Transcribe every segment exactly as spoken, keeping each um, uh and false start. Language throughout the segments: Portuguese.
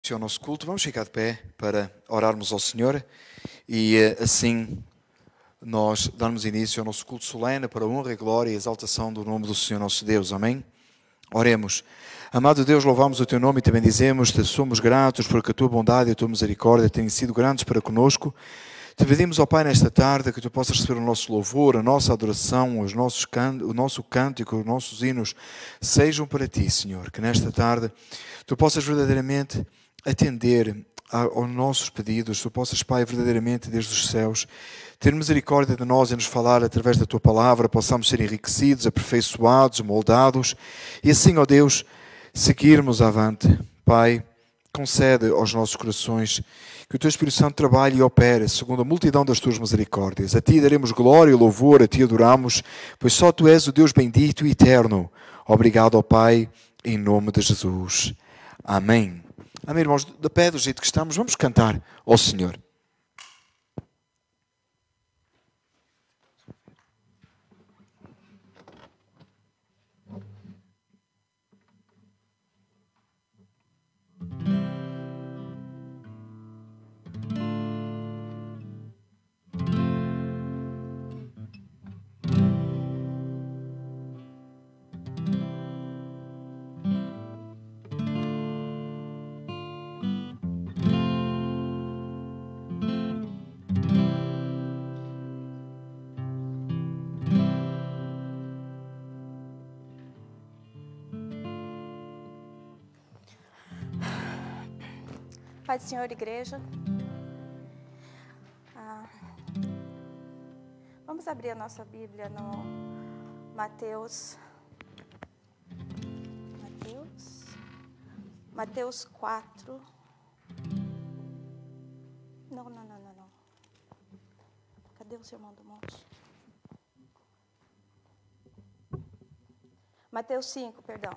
Ao nosso culto, vamos ficar de pé para orarmos ao Senhor e assim nós darmos início ao nosso culto solene para a honra, glória e exaltação do nome do Senhor nosso Deus. Amém? Oremos. Amado Deus, louvamos o Teu nome e te bendizemos-te, somos gratos porque a Tua bondade e a Tua misericórdia têm sido grandes para conosco. Te pedimos, ó Pai, nesta tarde que Tu possas receber o nosso louvor, a nossa adoração, os nossos can... o nosso cântico, os nossos hinos sejam para Ti, Senhor. Que nesta tarde Tu possas verdadeiramente atender aos nossos pedidos, Tu possas, Pai, verdadeiramente desde os céus ter misericórdia de nós e nos falar através da Tua palavra, possamos ser enriquecidos, aperfeiçoados, moldados e assim, ó Deus, seguirmos avante. Pai, concede aos nossos corações que o Teu Espírito Santo trabalhe e opere segundo a multidão das Tuas misericórdias. A Ti daremos glória e louvor, a Ti adoramos, pois só Tu és o Deus bendito e eterno. Obrigado, ó Pai, em nome de Jesus. Amém. Amém, irmãos, de pé do jeito que estamos, vamos cantar ao Senhor. Pai do Senhor, igreja, ah, vamos abrir a nossa Bíblia no Mateus, Mateus, Mateus quatro, não, não, não, não, não, cadê o Sermão do Monte? Mateus cinco, perdão.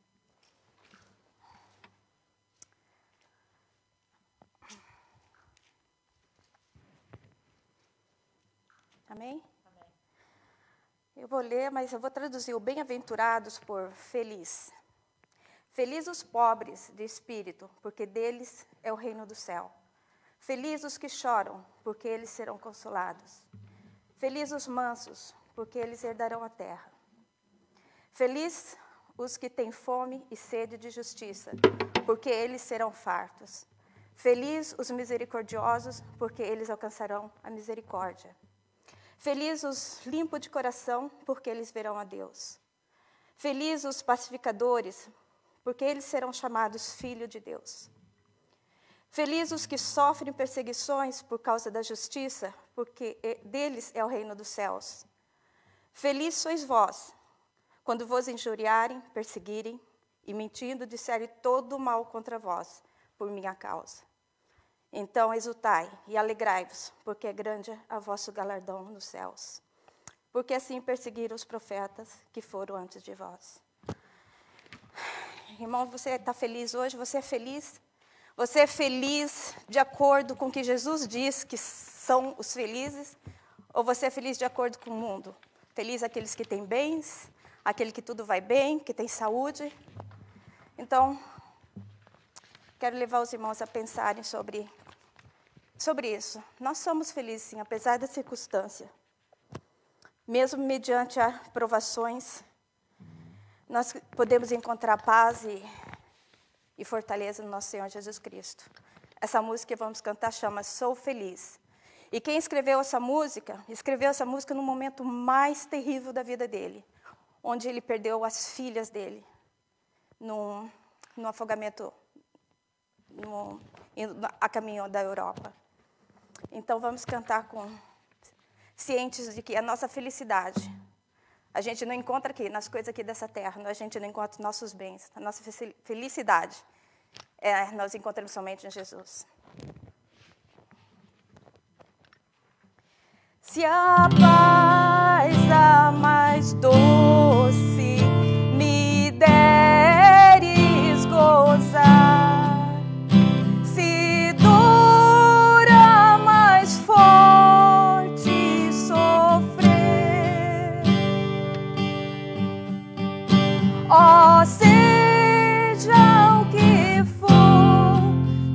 Amém? Amém? Eu vou ler, mas eu vou traduzir o bem-aventurados por feliz. Feliz os pobres de espírito, porque deles é o reino do céu. Feliz os que choram, porque eles serão consolados. Feliz os mansos, porque eles herdarão a terra. Feliz os que têm fome e sede de justiça, porque eles serão fartos. Feliz os misericordiosos, porque eles alcançarão a misericórdia. Felizes os limpos de coração, porque eles verão a Deus. Felizes os pacificadores, porque eles serão chamados filhos de Deus. Felizes os que sofrem perseguições por causa da justiça, porque deles é o reino dos céus. Felizes sois vós, quando vos injuriarem, perseguirem e mentindo disserem todo o mal contra vós, por minha causa. Então exultai e alegrai-vos, porque é grande a vosso galardão nos céus. Porque assim perseguiram os profetas que foram antes de vós. Irmão, você está feliz hoje? Você é feliz? Você é feliz de acordo com o que Jesus diz que são os felizes? Ou você é feliz de acordo com o mundo? Feliz aqueles que têm bens, aquele que tudo vai bem, que tem saúde? Então, quero levar os irmãos a pensarem sobre, sobre isso. Nós somos felizes, sim, apesar da circunstância. Mesmo mediante as provações, nós podemos encontrar paz e, e fortaleza no nosso Senhor Jesus Cristo. Essa música que vamos cantar chama Sou Feliz. E quem escreveu essa música, escreveu essa música no momento mais terrível da vida dele, onde ele perdeu as filhas dele, no, no afogamento no, a caminho da Europa. Então vamos cantar com cientes de que a nossa felicidade, a gente não encontra aqui, nas coisas aqui dessa terra, a gente não encontra os nossos bens, a nossa felicidade, é, nós encontramos somente em Jesus. Se a paz a mais doce me deres gozar, se dor a mais forte sofrer, ó, seja o que for,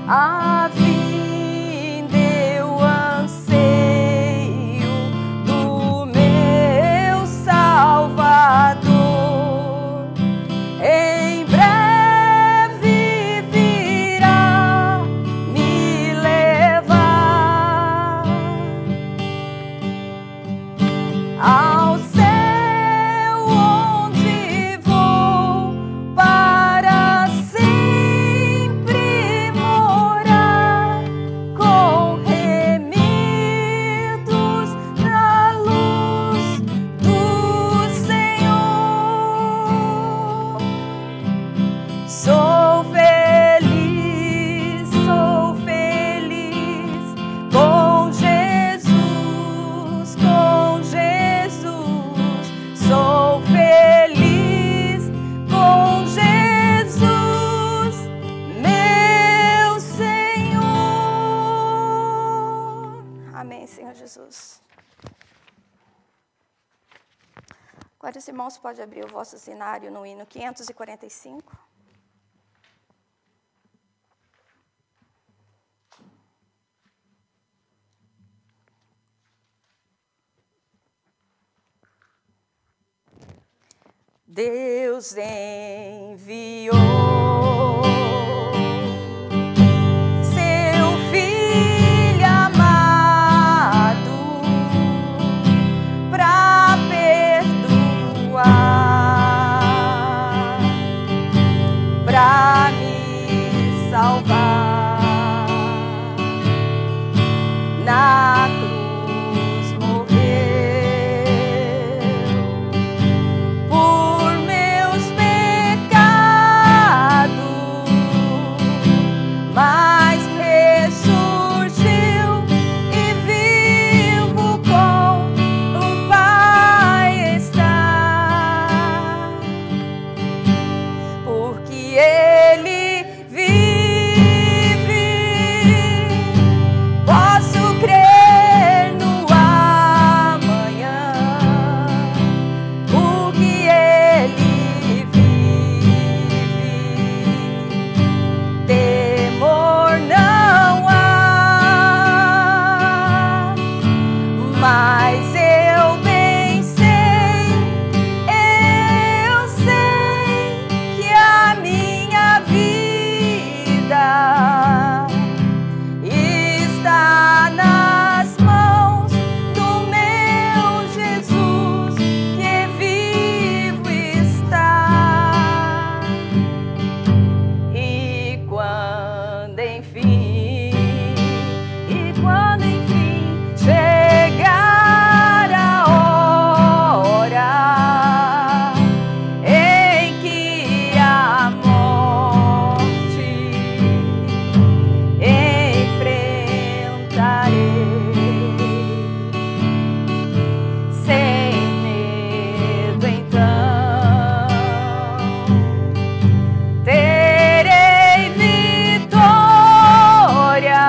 a vinda eu anseio do meu Salvador. Em breve virá me levar ao céu onde vou para sempre morar com remidos na luz do Senhor. Sou feliz, sou feliz com Jesus, com Jesus. Sou feliz com Jesus, meu Senhor. Amém, Senhor Jesus. Agora os irmãos podem abrir o vosso cenário no hino quinhentos e quarenta e cinco. Deus enviou seu Filho amado para perdoar, para me salvar. Na cruz morreu por meus pecados, mas ressurgiu e vivo com o Pai está, porque Ele vive. Posso crer no amanhã, porque Ele vive. Temor não há, mas eu bem sei, eu sei que a minha vida está nas mãos do meu Jesus, que vivo está. E quando enfim, e quando enfim chegar a hora em que a morte enfrentarei, sem medo então terei vitória,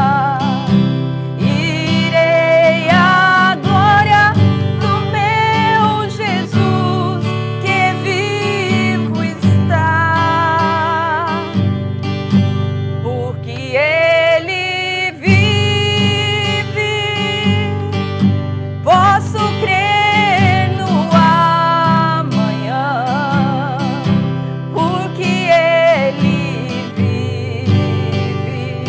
irei à glória do meu Jesus, que vivo está, porque Ele vive. Posso crer no amanhã, porque Ele vive.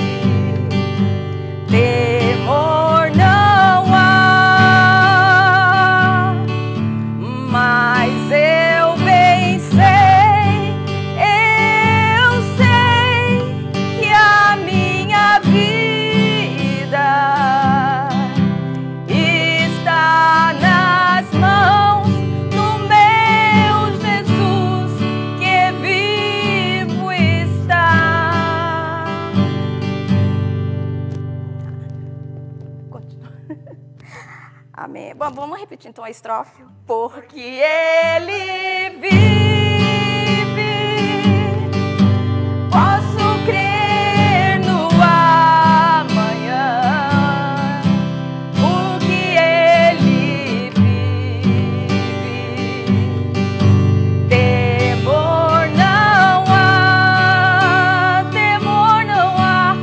Temor não há, mas eu bem sei, eu sei que a minha vida está nas mãos do meu Jesus, que vivo está. Continua. Amém. Bom, vamos repetir então a estrofe. Porque Ele vive, posso crer no amanhã, porque Ele vive. Temor não há, temor não há,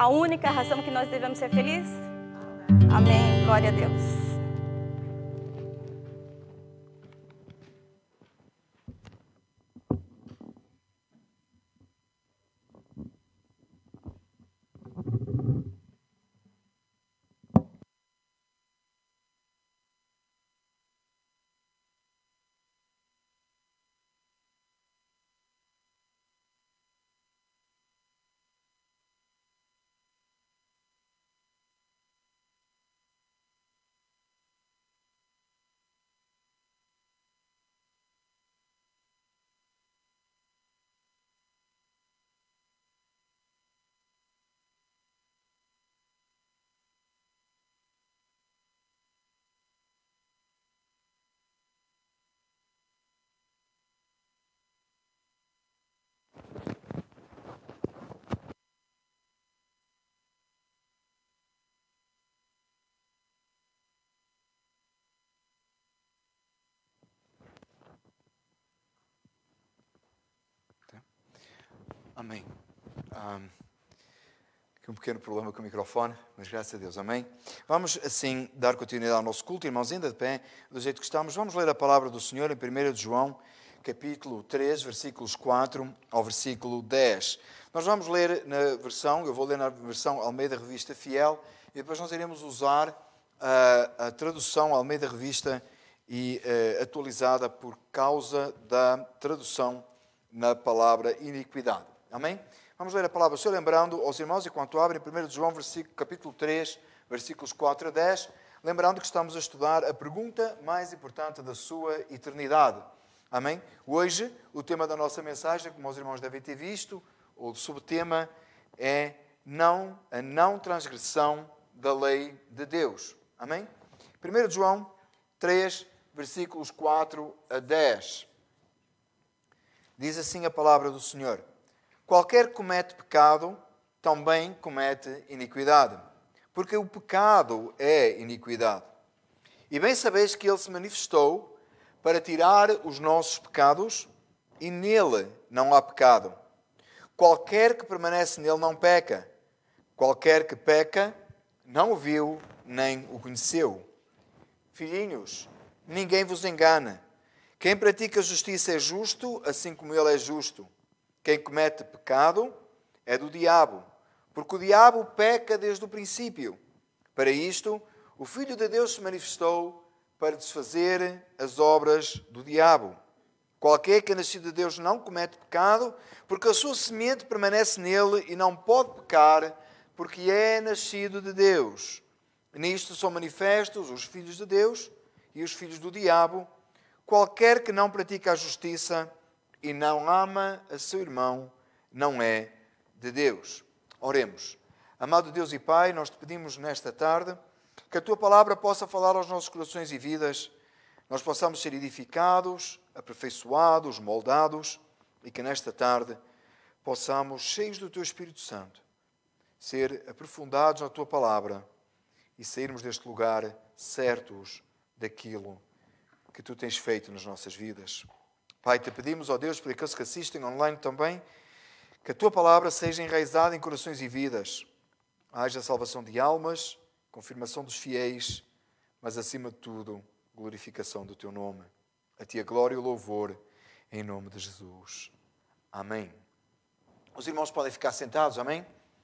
a única razão que nós devemos ser felizes? Amém. Glória a Deus. Amém. Um, aqui um pequeno problema com o microfone, mas graças a Deus, amém. Vamos assim dar continuidade ao nosso culto, irmãos, ainda de pé, do jeito que estamos. Vamos ler a palavra do Senhor em primeiro de João, capítulo três, versículos quatro ao versículo dez. Nós vamos ler na versão, eu vou ler na versão Almeida Revista Fiel, e depois nós iremos usar a, a tradução Almeida Revista e uh, atualizada por causa da tradução na palavra iniquidade. Amém? Vamos ler a palavra do Senhor, lembrando aos irmãos, enquanto abrem, primeiro de João, versículo, capítulo três, versículos quatro a dez, lembrando que estamos a estudar a pergunta mais importante da sua eternidade. Amém? Hoje, o tema da nossa mensagem, como os irmãos devem ter visto, o subtema é não, a não transgressão da lei de Deus. Amém? primeiro de João três, versículos quatro a dez. Diz assim a palavra do Senhor: qualquer que comete pecado, também comete iniquidade, porque o pecado é iniquidade. E bem sabeis que ele se manifestou para tirar os nossos pecados, e nele não há pecado. Qualquer que permanece nele não peca. Qualquer que peca, não o viu, nem o conheceu. Filhinhos, ninguém vos engana. Quem pratica justiça é justo, assim como ele é justo. Quem comete pecado é do diabo, porque o diabo peca desde o princípio. Para isto, o Filho de Deus se manifestou para desfazer as obras do diabo. Qualquer que é nascido de Deus não comete pecado, porque a sua semente permanece nele e não pode pecar, porque é nascido de Deus. Nisto são manifestos os filhos de Deus e os filhos do diabo. Qualquer que não pratica a justiça e não ama a seu irmão, não é de Deus. Oremos. Amado Deus e Pai, nós te pedimos nesta tarde que a Tua palavra possa falar aos nossos corações e vidas, nós possamos ser edificados, aperfeiçoados, moldados, e que nesta tarde possamos, cheios do Teu Espírito Santo, ser aprofundados na Tua palavra e sairmos deste lugar certos daquilo que Tu tens feito nas nossas vidas. Pai, te pedimos, ó Deus, por aqueles que assistem online também, que a Tua palavra seja enraizada em corações e vidas. Haja salvação de almas, confirmação dos fiéis, mas acima de tudo, glorificação do Teu nome. A Ti a glória e o louvor, em nome de Jesus. Amém. Os irmãos podem ficar sentados, amém?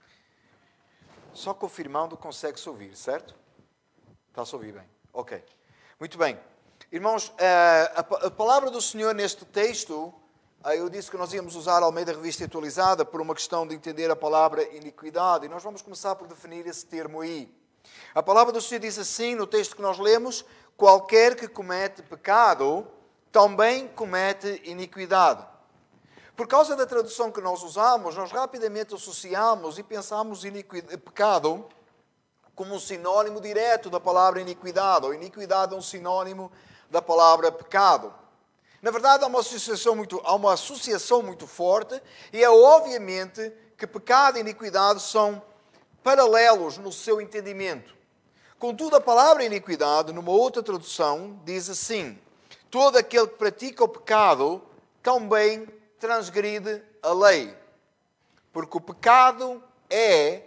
Só confirmando consegue-se ouvir, certo? Está-se a ouvir bem. Ok. Muito bem. Irmãos, a palavra do Senhor neste texto, eu disse que nós íamos usar a Almeida Revista Atualizada por uma questão de entender a palavra iniquidade. E nós vamos começar por definir esse termo aí. A palavra do Senhor diz assim, no texto que nós lemos: qualquer que comete pecado, também comete iniquidade. Por causa da tradução que nós usamos, nós rapidamente associamos e pensamos iniquidade, pecado como um sinónimo direto da palavra iniquidade, ou iniquidade é um sinónimo da palavra pecado. Na verdade, há uma associação muito, há uma associação muito forte, e é obviamente que pecado e iniquidade são paralelos no seu entendimento. Contudo, a palavra iniquidade, numa outra tradução, diz assim: todo aquele que pratica o pecado também transgride a lei. Porque o pecado é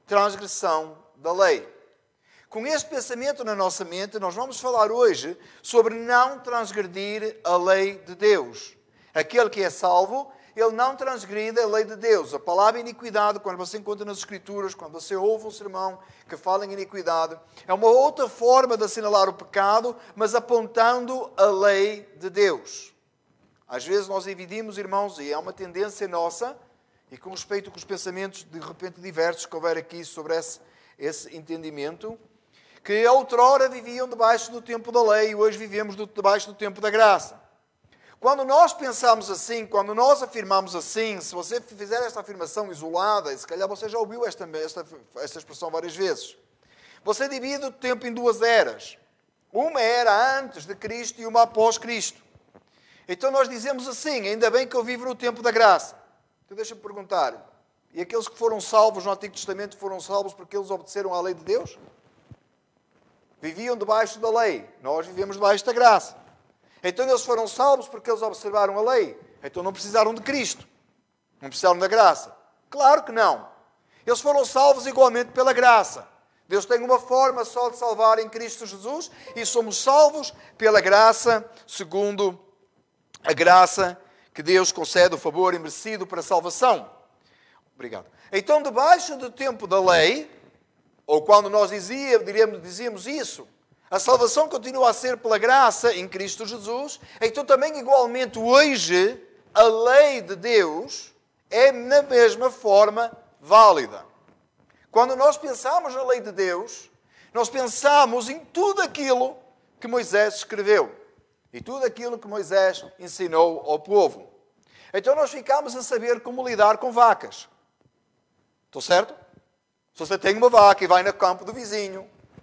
transgressão da lei. Com este pensamento na nossa mente, nós vamos falar hoje sobre não transgredir a lei de Deus. Aquele que é salvo, ele não transgride a lei de Deus. A palavra iniquidade, quando você encontra nas Escrituras, quando você ouve um sermão que fala em iniquidade, é uma outra forma de assinalar o pecado, mas apontando a lei de Deus. Às vezes nós dividimos, irmãos, e é uma tendência nossa, e com respeito com os pensamentos de repente diversos que houver aqui sobre esse, esse entendimento, que outrora viviam debaixo do tempo da lei e hoje vivemos debaixo do tempo da graça. Quando nós pensamos assim, quando nós afirmamos assim, se você fizer esta afirmação isolada, e se calhar você já ouviu esta, esta, esta expressão várias vezes, você divide o tempo em duas eras. Uma era antes de Cristo e uma após Cristo. Então nós dizemos assim, ainda bem que eu vivo no tempo da graça. Então deixa-me perguntar, e aqueles que foram salvos no Antigo Testamento foram salvos porque eles obedeceram à lei de Deus? Viviam debaixo da lei, nós vivemos debaixo da graça. Então eles foram salvos porque eles observaram a lei. Então não precisaram de Cristo. Não precisaram da graça. Claro que não. Eles foram salvos igualmente pela graça. Deus tem uma forma só de salvar em Cristo Jesus e somos salvos pela graça, segundo a graça que Deus concede o favor imerecido para a salvação. Obrigado. Então, debaixo do tempo da lei, ou quando nós dizia, diríamos, dizíamos isso, a salvação continua a ser pela graça em Cristo Jesus. Então também igualmente hoje a lei de Deus é na mesma forma válida. Quando nós pensamos na lei de Deus, nós pensamos em tudo aquilo que Moisés escreveu. E tudo aquilo que Moisés ensinou ao povo. Então nós ficamos a saber como lidar com vacas. Estou certo? Se você tem uma vaca e vai no campo do vizinho,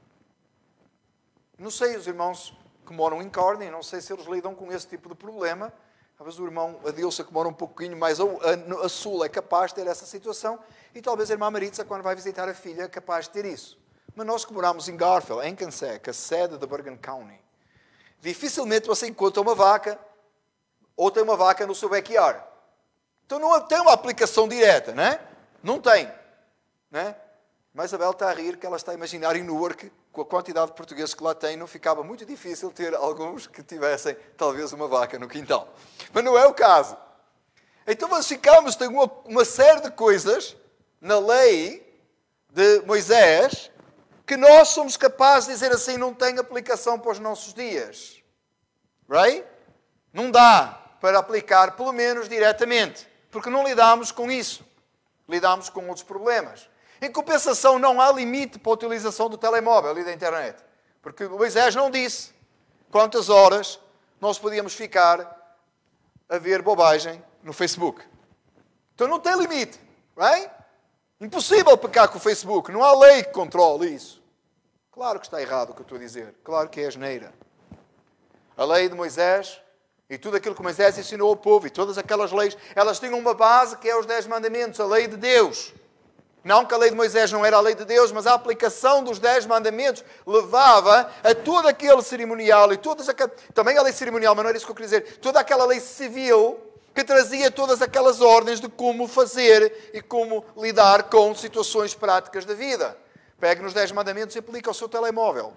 não sei, os irmãos que moram em Corning, não sei se eles lidam com esse tipo de problema. Talvez o irmão Adilson, que mora um pouquinho mais a, a, a sul, é capaz de ter essa situação. E talvez a irmã Maritza, quando vai visitar a filha, é capaz de ter isso. Mas nós que moramos em Garfield, em Kansas, a sede da Bergen County, dificilmente você encontra uma vaca ou tem uma vaca no seu backyard. Então não tem uma aplicação direta, não é? Não tem. Não é? Mas a Isabel está a rir que ela está a imaginar em Newark, com a quantidade de portugueses que lá tem, não ficava muito difícil ter alguns que tivessem talvez uma vaca no quintal. Mas não é o caso. Então nós ficamos, tem uma, uma série de coisas na lei de Moisés que nós somos capazes de dizer assim, não tem aplicação para os nossos dias. Right? Não dá para aplicar, pelo menos diretamente, porque não lidamos com isso. Lidamos com outros problemas. Em compensação, não há limite para a utilização do telemóvel e da internet. Porque Moisés não disse quantas horas nós podíamos ficar a ver bobagem no Facebook. Então não tem limite. Right? Impossível pecar com o Facebook. Não há lei que controle isso. Claro que está errado o que eu estou a dizer. Claro que é asneira. A lei de Moisés e tudo aquilo que Moisés ensinou ao povo e todas aquelas leis, elas tinham uma base que é os Dez Mandamentos, a lei de Deus. Não que a lei de Moisés não era a lei de Deus, mas a aplicação dos Dez Mandamentos levava a todo aquele cerimonial e todas aquelas... Também a lei cerimonial, mas não era isso que eu queria dizer. Toda aquela lei civil que trazia todas aquelas ordens de como fazer e como lidar com situações práticas da vida. Pegue nos Dez Mandamentos e aplique ao seu telemóvel.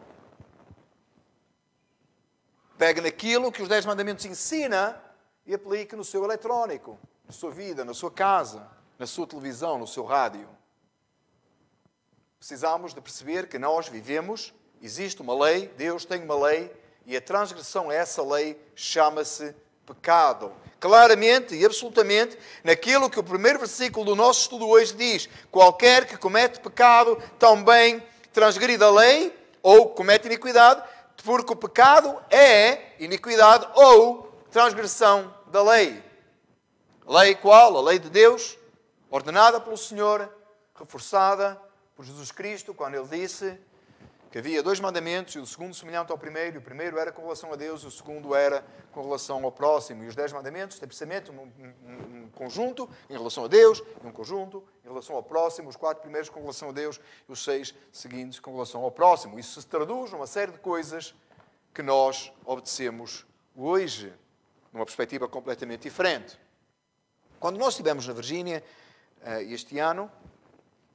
Pegue naquilo que os Dez Mandamentos ensina e aplique no seu eletrónico, na sua vida, na sua casa, na sua televisão, no seu rádio. Precisamos de perceber que nós vivemos, existe uma lei, Deus tem uma lei, e a transgressão a essa lei chama-se pecado. Claramente e absolutamente, naquilo que o primeiro versículo do nosso estudo hoje diz, qualquer que comete pecado também transgride a lei, ou comete iniquidade, porque o pecado é iniquidade ou transgressão da lei. Lei qual? A lei de Deus, ordenada pelo Senhor, reforçada por Jesus Cristo, quando Ele disse que havia dois mandamentos, e o segundo semelhante ao primeiro, e o primeiro era com relação a Deus, e o segundo era com relação ao próximo. E os dez mandamentos têm precisamente um, um, um conjunto em relação a Deus, e um conjunto em relação ao próximo, os quatro primeiros com relação a Deus, e os seis seguintes com relação ao próximo. Isso se traduz numa série de coisas que nós obedecemos hoje, numa perspectiva completamente diferente. Quando nós estivemos na Virgínia, este ano,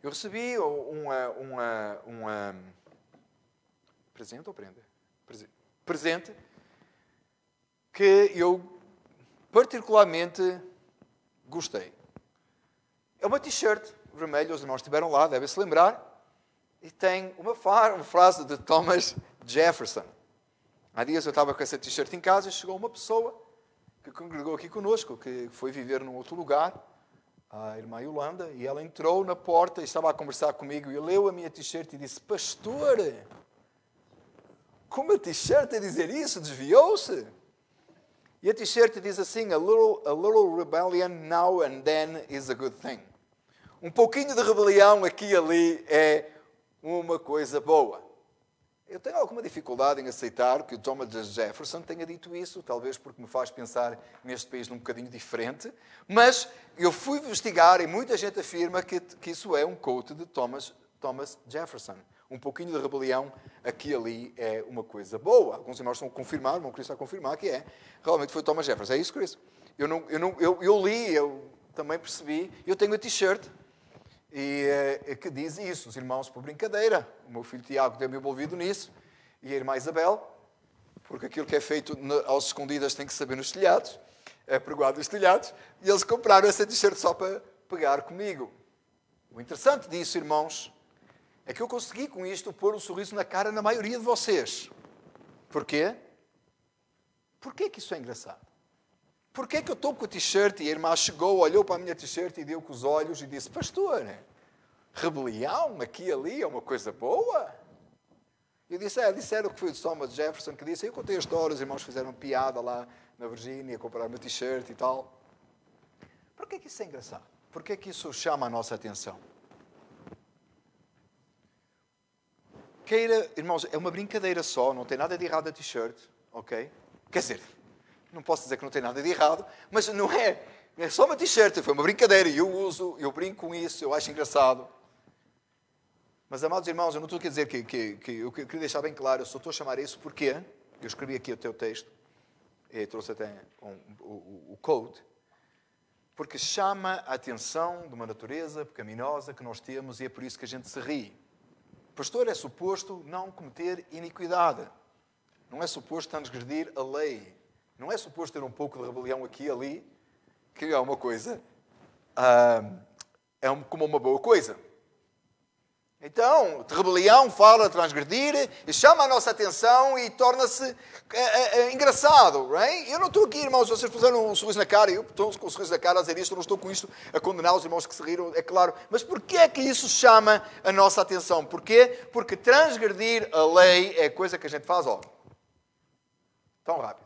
Eu recebi uma, uma, uma presente ou prenda? Presente que eu particularmente gostei. É uma t-shirt vermelha, os irmãos estiveram lá, devem se lembrar, e tem uma, uma frase de Thomas Jefferson. Há dias eu estava com essa t-shirt em casa e chegou uma pessoa que congregou aqui conosco, que foi viver num outro lugar, a irmã Yolanda, e ela entrou na porta e estava a conversar comigo e leu a minha t-shirt e disse: pastor, como a t-shirt a dizer isso? Desviou-se? E a t-shirt diz assim: a little, a little rebellion now and then is a good thing. Um pouquinho de rebelião aqui e ali é uma coisa boa. Eu tenho alguma dificuldade em aceitar que o Thomas Jefferson tenha dito isso, talvez porque me faz pensar neste país num bocadinho diferente, mas eu fui investigar e muita gente afirma que, que isso é um quote de Thomas, Thomas Jefferson. Um pouquinho de rebelião aqui e ali é uma coisa boa. Alguns irmãos estão a confirmar, vão Cristo a confirmar que é. Realmente foi Thomas Jefferson. É isso, Cristo? Eu, não, eu, não, eu, eu li, eu também percebi, eu tenho a t-shirt e, é, que diz isso. Os irmãos, por brincadeira, o meu filho Tiago tem-me envolvido nisso, e a irmã Isabel, porque aquilo que é feito aos escondidas tem que saber nos telhados, é pregoado nos telhados, e eles compraram essa t-shirt só para pegar comigo. O interessante disso, irmãos, é que eu consegui com isto pôr um sorriso na cara na maioria de vocês. Porquê? Porquê que isso é engraçado? Porquê que eu estou com a t-shirt e a irmã chegou, olhou para a minha t-shirt e deu com os olhos e disse: pastor, rebelião aqui e ali é uma coisa boa? Eu disse: é, disseram que foi o Thomas Jefferson que disse. Eu contei a história, os irmãos fizeram piada lá na Virgínia, comprar uma t-shirt e tal. Porquê que isso é engraçado? Porquê que isso chama a nossa atenção? Queira, irmãos, é uma brincadeira só, não tem nada de errado a t-shirt, ok? Quer dizer, não posso dizer que não tem nada de errado, mas não é, é só uma t-shirt, foi uma brincadeira, e eu uso, eu brinco com isso, eu acho engraçado. Mas, amados irmãos, eu não estou a dizer que, que, que eu queria deixar bem claro, eu só estou a chamar isso porque eu escrevi aqui o teu texto, e trouxe até um, o, o, o code, porque chama a atenção de uma natureza pecaminosa que nós temos e é por isso que a gente se ri. O pastor é suposto não cometer iniquidade. Não é suposto transgredir a lei. Não é suposto ter um pouco de rebelião aqui e ali, que é uma coisa, ah, é um, como uma boa coisa. Então, de rebelião fala de transgredir, chama a nossa atenção e torna-se é, é, engraçado. Right? Eu não estou aqui, irmãos, vocês puseram um sorriso na cara, eu estou com um sorriso na cara a dizer isto, eu não estou com isto a condenar os irmãos que se riram, é claro. Mas porquê é que isso chama a nossa atenção? Porquê? Porque transgredir a lei é coisa que a gente faz, ó, tão rápido.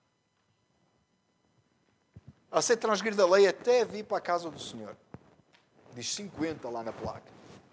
A ser transgredir a lei até vir para a casa do Senhor. Diz cinquenta lá na placa.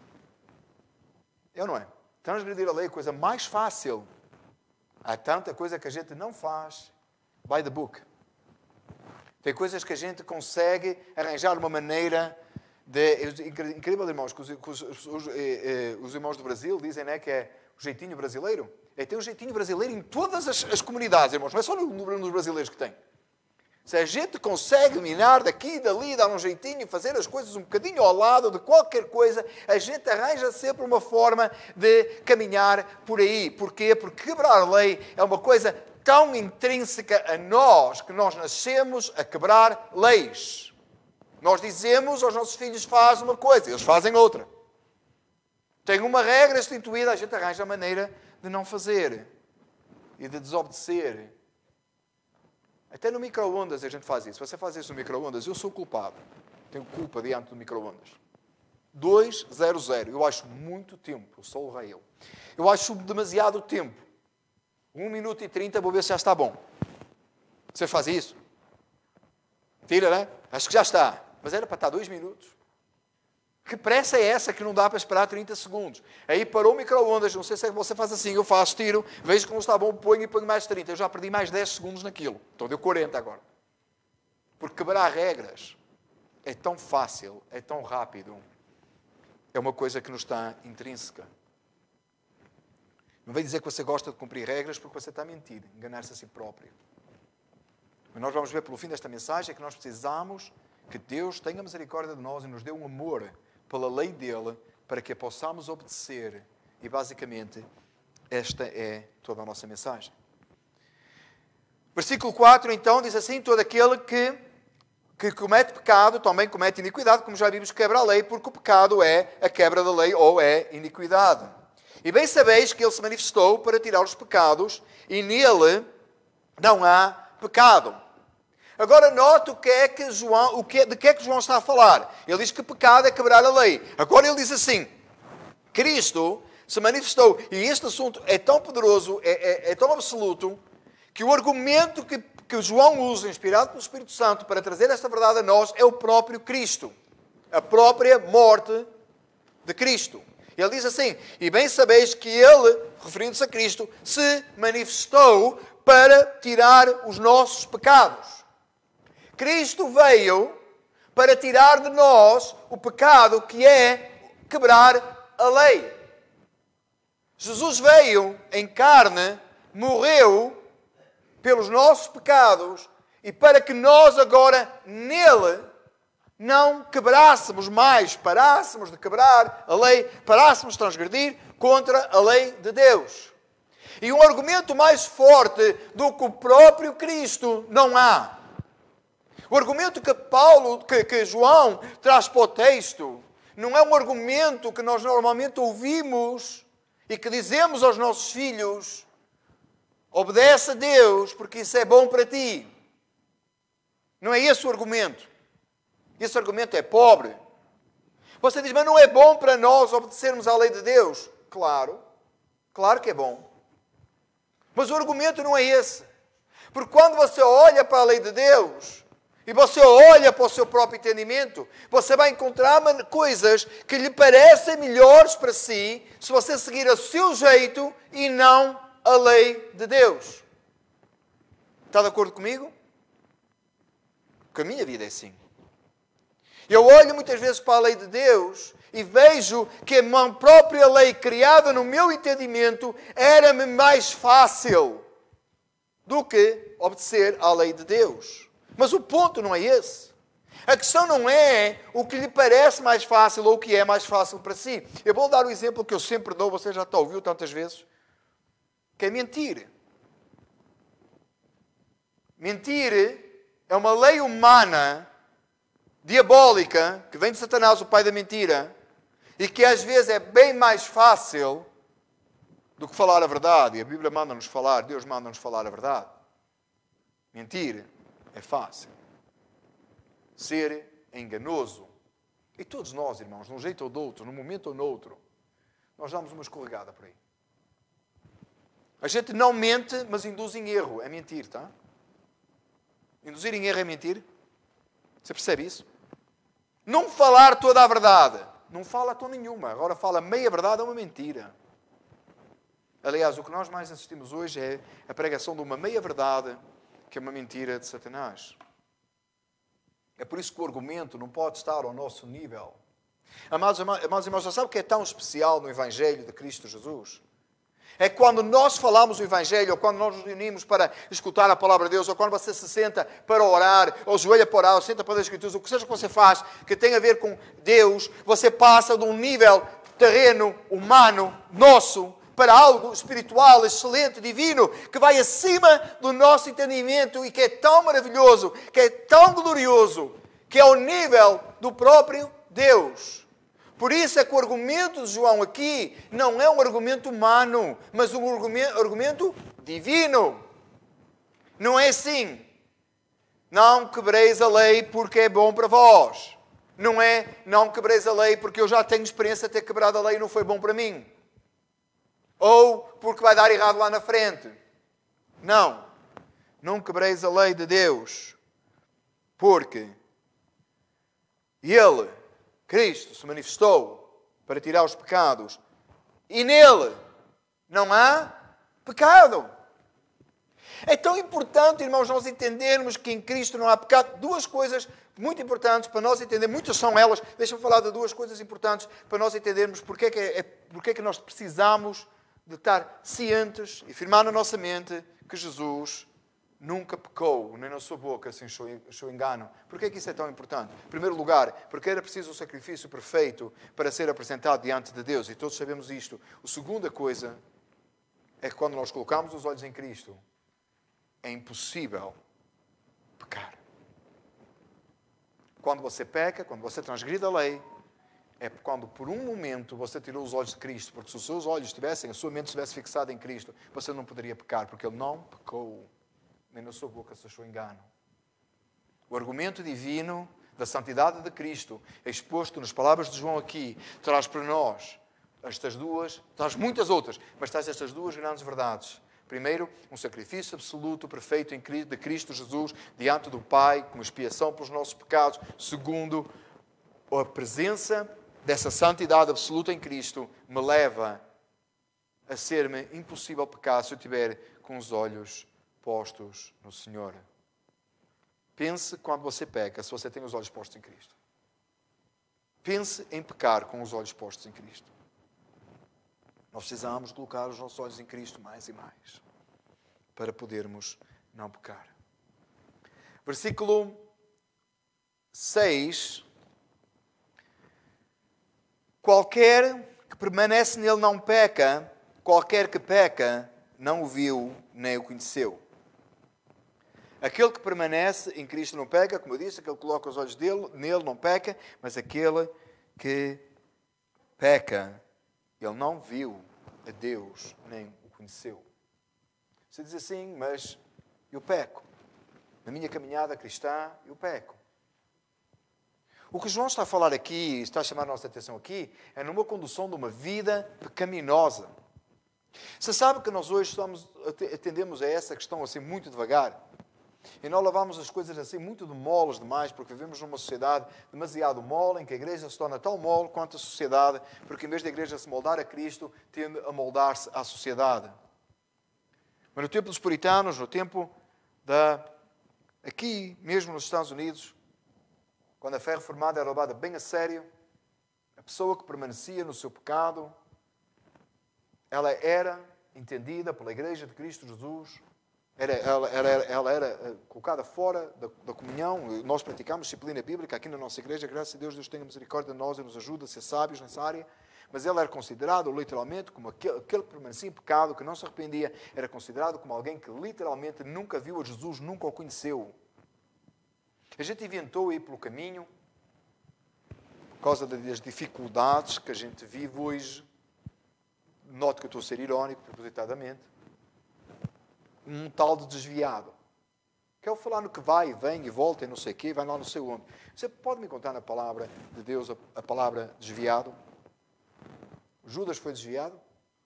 É ou não é? Transgredir a lei é a coisa mais fácil. Há tanta coisa que a gente não faz by the book. Tem coisas que a gente consegue arranjar uma maneira de... Incrível, irmãos, que os, os, os, os, os irmãos do Brasil dizem, né, que é o jeitinho brasileiro. É ter um jeitinho brasileiro em todas as, as comunidades, irmãos. Não é só no, nos brasileiros que tem. Se a gente consegue minar daqui e dali, dar um jeitinho e fazer as coisas um bocadinho ao lado de qualquer coisa, a gente arranja sempre uma forma de caminhar por aí. Porquê? Porque quebrar a lei é uma coisa tão intrínseca a nós, que nós nascemos a quebrar leis. Nós dizemos aos nossos filhos: faz uma coisa, eles fazem outra. Tem uma regra instituída, a gente arranja a maneira de não fazer e de desobedecer. Até no micro-ondas a gente faz isso. Se você faz isso no micro-ondas, eu sou culpado. Tenho culpa diante do micro-ondas. dois zero zero. Eu acho muito tempo. Eu sou o rei. Eu acho demasiado tempo. um minuto e trinta, vou ver se já está bom. Você faz isso? Tira, né? Acho que já está. Mas era para estar dois minutos. Que pressa é essa que não dá para esperar trinta segundos? Aí parou o micro-ondas, não sei se você faz assim, eu faço, tiro, vejo que não está bom, ponho e ponho mais trinta. Eu já perdi mais dez segundos naquilo. Então deu quarenta agora. Porque quebrar regras é tão fácil, é tão rápido. É uma coisa que nos está intrínseca. Não vem dizer que você gosta de cumprir regras porque você está a mentir, enganar-se a si próprio. Mas nós vamos ver pelo fim desta mensagem que nós precisamos que Deus tenha misericórdia de nós e nos dê um amor pela lei dele, para que a possamos obedecer. E basicamente, esta é toda a nossa mensagem. Versículo quatro, então, diz assim: todo aquele que, que comete pecado também comete iniquidade, como já vimos, quebra a lei, porque o pecado é a quebra da lei ou é iniquidade. E bem sabeis que ele se manifestou para tirar os pecados, e nele não há pecado. Agora note o que é que João, o que, de que é que João está a falar. Ele diz que pecado é quebrar a lei. Agora ele diz assim: Cristo se manifestou. E este assunto é tão poderoso, é, é, é tão absoluto, que o argumento que, que João usa, inspirado pelo Espírito Santo, para trazer esta verdade a nós, é o próprio Cristo. A própria morte de Cristo. Ele diz assim: e bem sabeis que ele, referindo-se a Cristo, se manifestou para tirar os nossos pecados. Cristo veio para tirar de nós o pecado que é quebrar a lei. Jesus veio em carne, morreu pelos nossos pecados e para que nós agora nele não quebrássemos mais, parássemos de quebrar a lei, parássemos de transgredir contra a lei de Deus. E um argumento mais forte do que o próprio Cristo não há. O argumento que Paulo, que, que João traz para o texto, não é um argumento que nós normalmente ouvimos e que dizemos aos nossos filhos: obedece a Deus porque isso é bom para ti. Não é esse o argumento. Esse argumento é pobre. Você diz: mas não é bom para nós obedecermos à lei de Deus? Claro, claro que é bom. Mas o argumento não é esse. Porque quando você olha para a lei de Deus e você olha para o seu próprio entendimento, você vai encontrar coisas que lhe parecem melhores para si se você seguir o seu jeito e não a lei de Deus. Está de acordo comigo? Porque a minha vida é assim. Eu olho muitas vezes para a lei de Deus e vejo que a própria lei criada no meu entendimento era-me mais fácil do que obedecer à lei de Deus. Mas o ponto não é esse. A questão não é o que lhe parece mais fácil ou o que é mais fácil para si. Eu vou dar o exemplo que eu sempre dou, você já está ouviu tantas vezes, que é mentir. Mentir é uma lei humana, diabólica, que vem de Satanás, o pai da mentira, e que às vezes é bem mais fácil do que falar a verdade. E a Bíblia manda-nos falar, Deus manda-nos falar a verdade. Mentir é fácil. Ser enganoso. E todos nós, irmãos, de um jeito ou de outro, num momento ou noutro, nós damos uma escorregada por aí. A gente não mente, mas induz em erro. É mentir, tá? Induzir em erro é mentir. Você percebe isso? Não falar toda a verdade. Não fala toda nenhuma. Agora fala meia verdade, é uma mentira. Aliás, o que nós mais assistimos hoje é a pregação de uma meia verdade, que é uma mentira de Satanás. É por isso que o argumento não pode estar ao nosso nível. Amados, amados irmãos, já sabem o que é tão especial no Evangelho de Cristo Jesus? É quando nós falamos o Evangelho, ou quando nós nos reunimos para escutar a Palavra de Deus, ou quando você se senta para orar, ou joelha para orar, ou senta para ler as Escrituras, o que seja que você faz, que tem a ver com Deus, você passa de um nível terreno, humano, nosso, para algo espiritual, excelente, divino, que vai acima do nosso entendimento e que é tão maravilhoso, que é tão glorioso, que é ao nível do próprio Deus. Por isso é que o argumento de João aqui não é um argumento humano, mas um argumento, argumento divino. Não é assim: não quebreis a lei porque é bom para vós. Não é: não quebreis a lei porque eu já tenho experiência de ter quebrado a lei e não foi bom para mim. Ou porque vai dar errado lá na frente. Não. Não quebreis a lei de Deus. Porque Ele, Cristo, se manifestou para tirar os pecados. E nele não há pecado. É tão importante, irmãos, nós entendermos que em Cristo não há pecado. Duas coisas muito importantes para nós entendermos. Muitas são elas. Deixa-me falar de duas coisas importantes para nós entendermos porque é que, é, porque é que nós precisamos de estar cientes e firmar na nossa mente que Jesus nunca pecou, nem na sua boca se achou engano. Por que é que isso é tão importante? Em primeiro lugar, porque era preciso o sacrifício perfeito para ser apresentado diante de Deus. E todos sabemos isto. A segunda coisa é que quando nós colocamos os olhos em Cristo, é impossível pecar. Quando você peca, quando você transgride a lei, é quando por um momento você tirou os olhos de Cristo. Porque se os seus olhos estivessem, a sua mente estivesse fixada em Cristo, você não poderia pecar, porque Ele não pecou. Nem na sua boca se achou engano. O argumento divino da santidade de Cristo, exposto nas palavras de João aqui, traz para nós estas duas, traz muitas outras, mas traz estas duas grandes verdades. Primeiro, um sacrifício absoluto, perfeito de Cristo Jesus diante do Pai, como expiação pelos nossos pecados. Segundo, a presença dessa santidade absoluta em Cristo me leva a ser-me impossível pecar se eu estiver com os olhos postos no Senhor. Pense quando você peca, se você tem os olhos postos em Cristo. Pense em pecar com os olhos postos em Cristo. Nós precisamos colocar os nossos olhos em Cristo mais e mais para podermos não pecar. Versículo seis. Qualquer que permanece nele não peca, qualquer que peca não o viu nem o conheceu. Aquele que permanece em Cristo não peca, como eu disse, aquele que coloca os olhos dele, nele não peca, mas aquele que peca, ele não viu a Deus, nem o conheceu. Você diz assim, mas eu peco. Na minha caminhada cristã, eu peco. O que João está a falar aqui, está a chamar a nossa atenção aqui, é numa condução de uma vida pecaminosa. Você sabe que nós hoje estamos, atendemos a essa questão assim muito devagar. E nós levamos as coisas assim muito de moles demais, porque vivemos numa sociedade demasiado mole, em que a igreja se torna tão mole quanto a sociedade, porque em vez da igreja se moldar a Cristo, tende a moldar-se à sociedade. Mas no tempo dos puritanos, no tempo da... aqui mesmo nos Estados Unidos, quando a fé reformada era levada bem a sério, a pessoa que permanecia no seu pecado, ela era entendida pela Igreja de Cristo Jesus, era, ela, era, ela era colocada fora da, da comunhão. Nós praticamos disciplina bíblica aqui na nossa igreja, graças a Deus, Deus tenha misericórdia de nós e nos ajuda a ser sábios nessa área. Mas ela era considerado literalmente como aquele, aquele que permanecia em pecado, que não se arrependia, era considerado como alguém que literalmente nunca viu a Jesus, nunca o conheceu. A gente inventou aí pelo caminho, por causa das dificuldades que a gente vive hoje. Note que eu estou a ser irónico, propositadamente. Um tal de desviado. Quero falar no que vai, vem e volta e não sei o quê, vai lá não sei onde. Você pode me contar na palavra de Deus a, a palavra desviado? Judas foi desviado?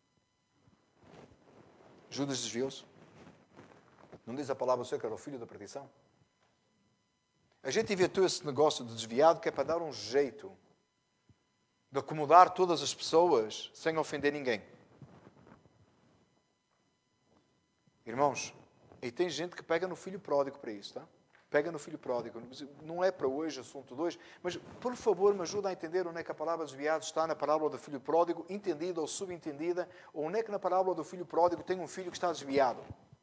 Judas desviou-se? Não diz a palavra que era o filho da perdição? A gente inventou esse negócio de desviado que é para dar um jeito de acomodar todas as pessoas sem ofender ninguém. Irmãos, e tem gente que pega no filho pródigo para isso, tá? Pega no filho pródigo. Não é para hoje, assunto dois, mas, por favor, me ajuda a entender onde é que a palavra desviado está na parábola do filho pródigo, entendida ou subentendida, ou onde é que na parábola do filho pródigo tem um filho que está desviado.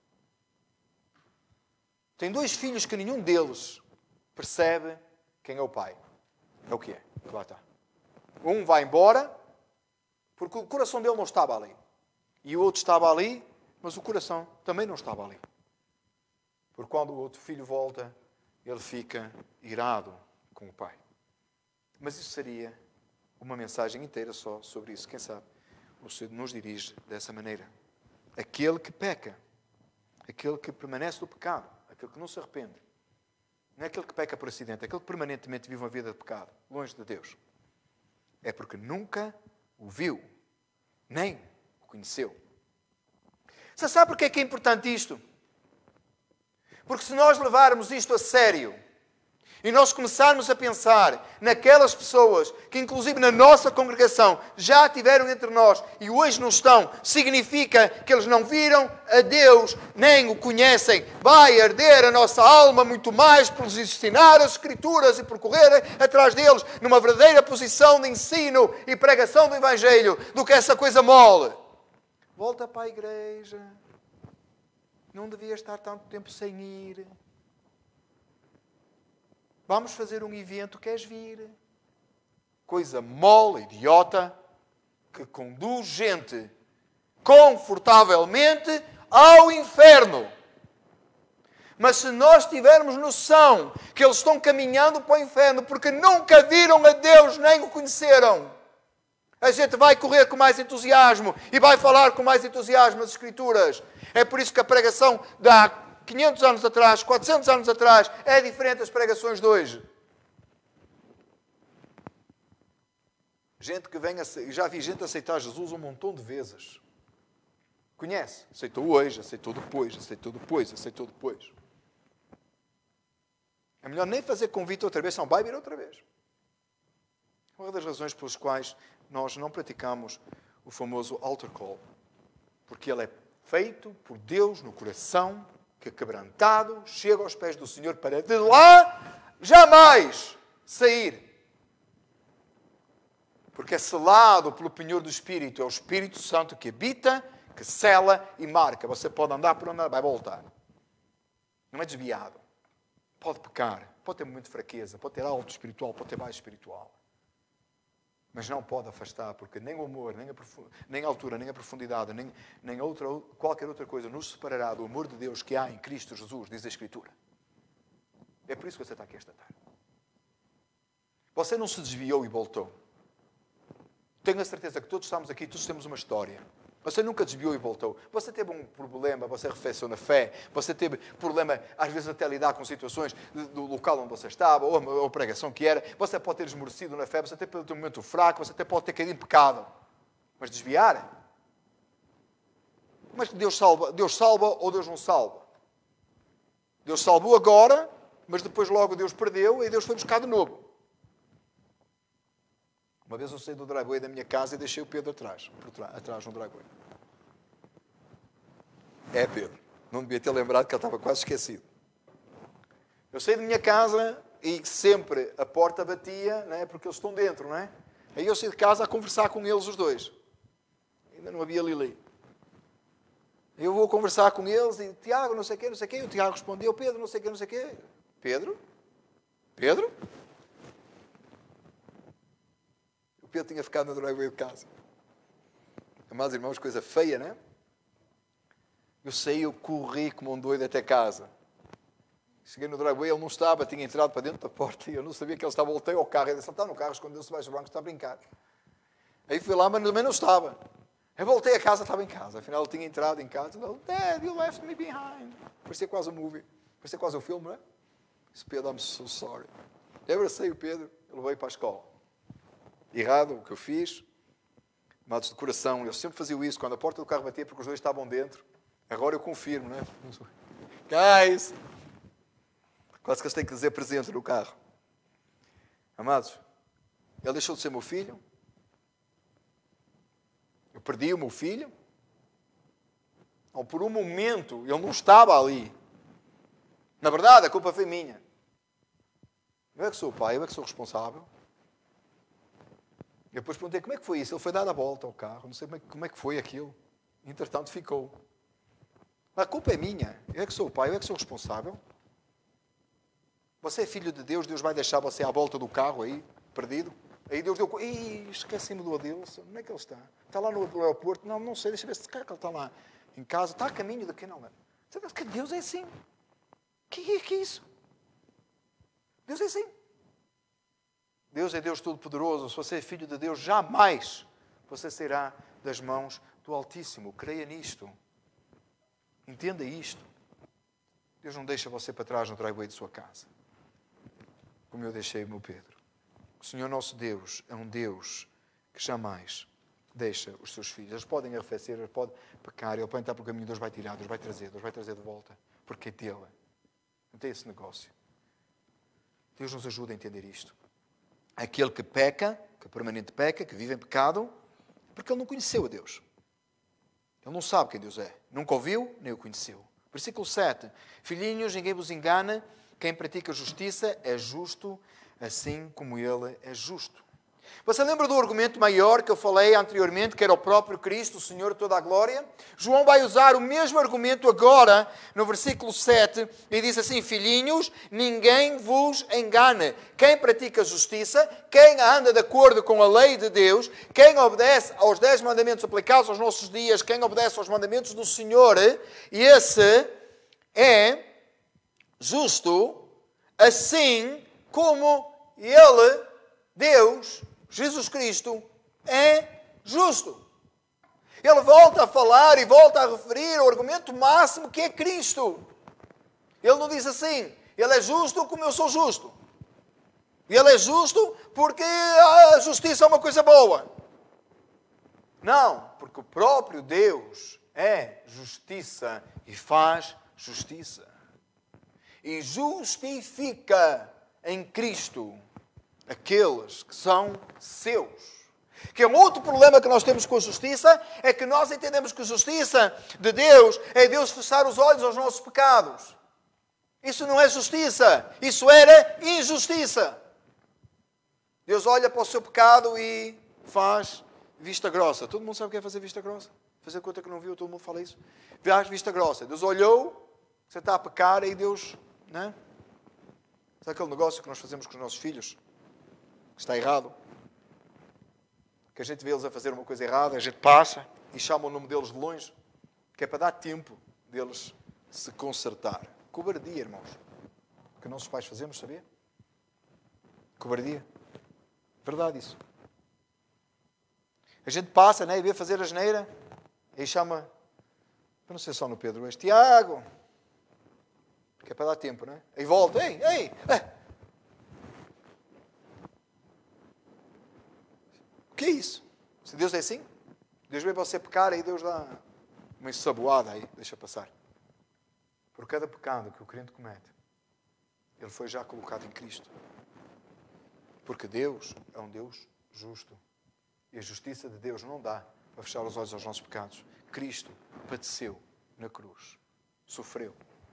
Tem dois filhos que nenhum deles percebe quem é o pai. É o que é, que lá está. Um vai embora, porque o coração dele não estava ali. E o outro estava ali, mas o coração também não estava ali. Porque quando o outro filho volta, ele fica irado com o pai. Mas isso seria uma mensagem inteira só sobre isso. Quem sabe o Senhor nos dirige dessa maneira. Aquele que peca, aquele que permanece no pecado, aquele que não se arrepende, não é aquele que peca por acidente, é aquele que permanentemente vive uma vida de pecado, longe de Deus. É porque nunca o viu, nem o conheceu. Você sabe porque é que é importante isto? Porque se nós levarmos isto a sério e nós começarmos a pensar naquelas pessoas que, inclusive na nossa congregação, já estiveram entre nós e hoje não estão, significa que eles não viram a Deus, nem o conhecem. Vai arder a nossa alma muito mais por lhes ensinar as Escrituras e por correr atrás deles numa verdadeira posição de ensino e pregação do Evangelho do que essa coisa mole. Volta para a igreja. Não devia estar tanto tempo sem ir. Vamos fazer um evento, queres vir? Coisa mole, idiota, que conduz gente confortavelmente ao inferno. Mas se nós tivermos noção que eles estão caminhando para o inferno porque nunca viram a Deus nem o conheceram, a gente vai correr com mais entusiasmo e vai falar com mais entusiasmo as Escrituras. É por isso que a pregação de há quinhentos anos atrás, quatrocentos anos atrás, é diferente das pregações de hoje. Gente que vem, a, já vi gente aceitar Jesus um montão de vezes. Conhece? Aceitou hoje, aceitou depois, aceitou depois, aceitou depois. É melhor nem fazer convite outra vez, senão vai vir outra vez. Uma das razões pelas quais nós não praticamos o famoso altar call. Porque ele é feito por Deus no coração, que quebrantado, chega aos pés do Senhor para de lá jamais sair. Porque é selado pelo penhor do Espírito. É o Espírito Santo que habita, que sela e marca. Você pode andar por onde vai voltar. Não é desviado. Pode pecar, pode ter muita fraqueza, pode ter alto espiritual, pode ter baixo espiritual. Mas não pode afastar, porque nem o amor, nem a, nem a altura, nem a profundidade, nem, nem outra, qualquer outra coisa nos separará do amor de Deus que há em Cristo Jesus, diz a Escritura. É por isso que você está aqui esta tarde. Você não se desviou e voltou. Tenho a certeza que todos estamos aqui, todos temos uma história. Você nunca desviou e voltou. Você teve um problema, você arrefeceu na fé. Você teve problema, às vezes, até lidar com situações do local onde você estava, ou a pregação que era. Você pode ter esmorecido na fé, você até pode ter um momento fraco, você até pode ter caído em pecado. Mas desviar? Mas Deus salva, Deus salva ou Deus não salva? Deus salvou agora, mas depois logo Deus perdeu e Deus foi buscar de novo. Uma vez eu saí do driveway da minha casa e deixei o Pedro atrás, por trás, atrás no driveway. É, Pedro. Não devia ter lembrado que ele estava quase esquecido. Eu saí da minha casa e sempre a porta batia, não é? Porque eles estão dentro, não é? Aí eu saí de casa a conversar com eles os dois. Ainda não havia Lili. Eu vou conversar com eles e Tiago, não sei o quê, não sei o quê. E o Tiago respondeu, Pedro, não sei o quê, não sei o quê. Pedro? Pedro? O Pedro tinha ficado no driveway de casa. Amados irmãos, coisa feia, não é? Eu saí, eu corri como um doido até casa. Cheguei no driveway, ele não estava, tinha entrado para dentro da porta e eu não sabia que ele estava. Voltei ao carro, ele disse, ele está no carro, escondeu-se debaixo do banco, está a brincar. Aí fui lá, mas também não estava. Eu voltei a casa, estava em casa. Afinal, ele tinha entrado em casa. Ele, Dad, you left me behind. Parecia quase um movie. Parecia quase um filme, não é? Disse, Pedro, I'm so sorry. Eu abracei o Pedro, ele veio para a escola. Errado o que eu fiz. Amados de coração, eu sempre fazia isso quando a porta do carro batia porque os dois estavam dentro. Agora eu confirmo, não é? Guys! Quase que eles têm que dizer presente no carro. Amados, ele deixou de ser meu filho. Eu perdi o meu filho. Ou por um momento ele não estava ali. Na verdade, a culpa foi minha. Eu é que sou o pai, eu é que sou o responsável. E depois perguntei como é que foi isso. Ele foi dar a volta ao carro. Não sei como é, como é que foi aquilo. Entretanto, ficou. A culpa é minha. Eu é que sou o pai, eu é que sou o responsável. Você é filho de Deus, Deus vai deixar você à volta do carro aí, perdido. Aí Deus deu... Ih, esqueci-me do Adilson. Onde é que ele está? Está lá no aeroporto? Não, não sei. Deixa eu ver se ele está lá em casa. Está a caminho daqui, não é? Que Deus é assim. Que, que é isso? Deus é assim. Deus é Deus Todo-Poderoso. Se você é filho de Deus, jamais você sairá das mãos do Altíssimo. Creia nisto. Entenda isto. Deus não deixa você para trás no driveway de sua casa. Como eu deixei o meu Pedro. O Senhor nosso Deus é um Deus que jamais deixa os seus filhos. Eles podem arrefecer, eles podem pecar, ele pode entrar pelo caminho, Deus vai tirar, Deus vai trazer, Deus vai trazer de volta. Porque é dele. Não tem esse negócio. Deus nos ajuda a entender isto. Aquele que peca, que permanente peca, que vive em pecado, porque ele não conheceu a Deus. Ele não sabe quem Deus é. Nunca ouviu, nem o conheceu. Versículo sete. Filhinhos, ninguém vos engana. Quem pratica justiça é justo, assim como ele é justo. Você lembra do argumento maior que eu falei anteriormente, que era o próprio Cristo, o Senhor de toda a glória? João vai usar o mesmo argumento agora, no versículo sete, e diz assim: filhinhos, ninguém vos engane. Quem pratica justiça, quem anda de acordo com a lei de Deus, quem obedece aos dez mandamentos aplicados aos nossos dias, quem obedece aos mandamentos do Senhor, esse é justo, assim como Ele, Deus, Jesus Cristo, é justo. Ele volta a falar e volta a referir ao argumento máximo que é Cristo. Ele não diz assim: Ele é justo como eu sou justo. Ele é justo porque a justiça é uma coisa boa. Não, porque o próprio Deus é justiça e faz justiça. E justifica em Cristo aqueles que são seus. Que é um outro problema que nós temos com a justiça, é que nós entendemos que a justiça de Deus é Deus fechar os olhos aos nossos pecados. Isso não é justiça, isso era injustiça. Deus olha para o seu pecado e faz vista grossa. Todo mundo sabe o que é fazer vista grossa? Fazer conta que não viu, todo mundo fala isso. Faz vista grossa. Deus olhou, você está a pecar e Deus, não é? Sabe aquele negócio que nós fazemos com os nossos filhos? Que está errado. Que a gente vê eles a fazer uma coisa errada, a gente passa e chama o nome deles de longe, que é para dar tempo deles se consertar. Cobardia, irmãos. Que nossos pais fazemos, sabia? Cobardia. Verdade isso. A gente passa, né, e vê fazer a asneira e chama, para não ser só no Pedro, este Tiago, que é para dar tempo, né? E volta, ei, ei, ei. O que é isso? Se Deus é assim, Deus vê você pecar e Deus dá uma ensaboada aí, deixa passar. Por cada pecado que o crente comete, ele foi já colocado em Cristo. Porque Deus é um Deus justo. E a justiça de Deus não dá para fechar os olhos aos nossos pecados. Cristo padeceu na cruz. Sofreu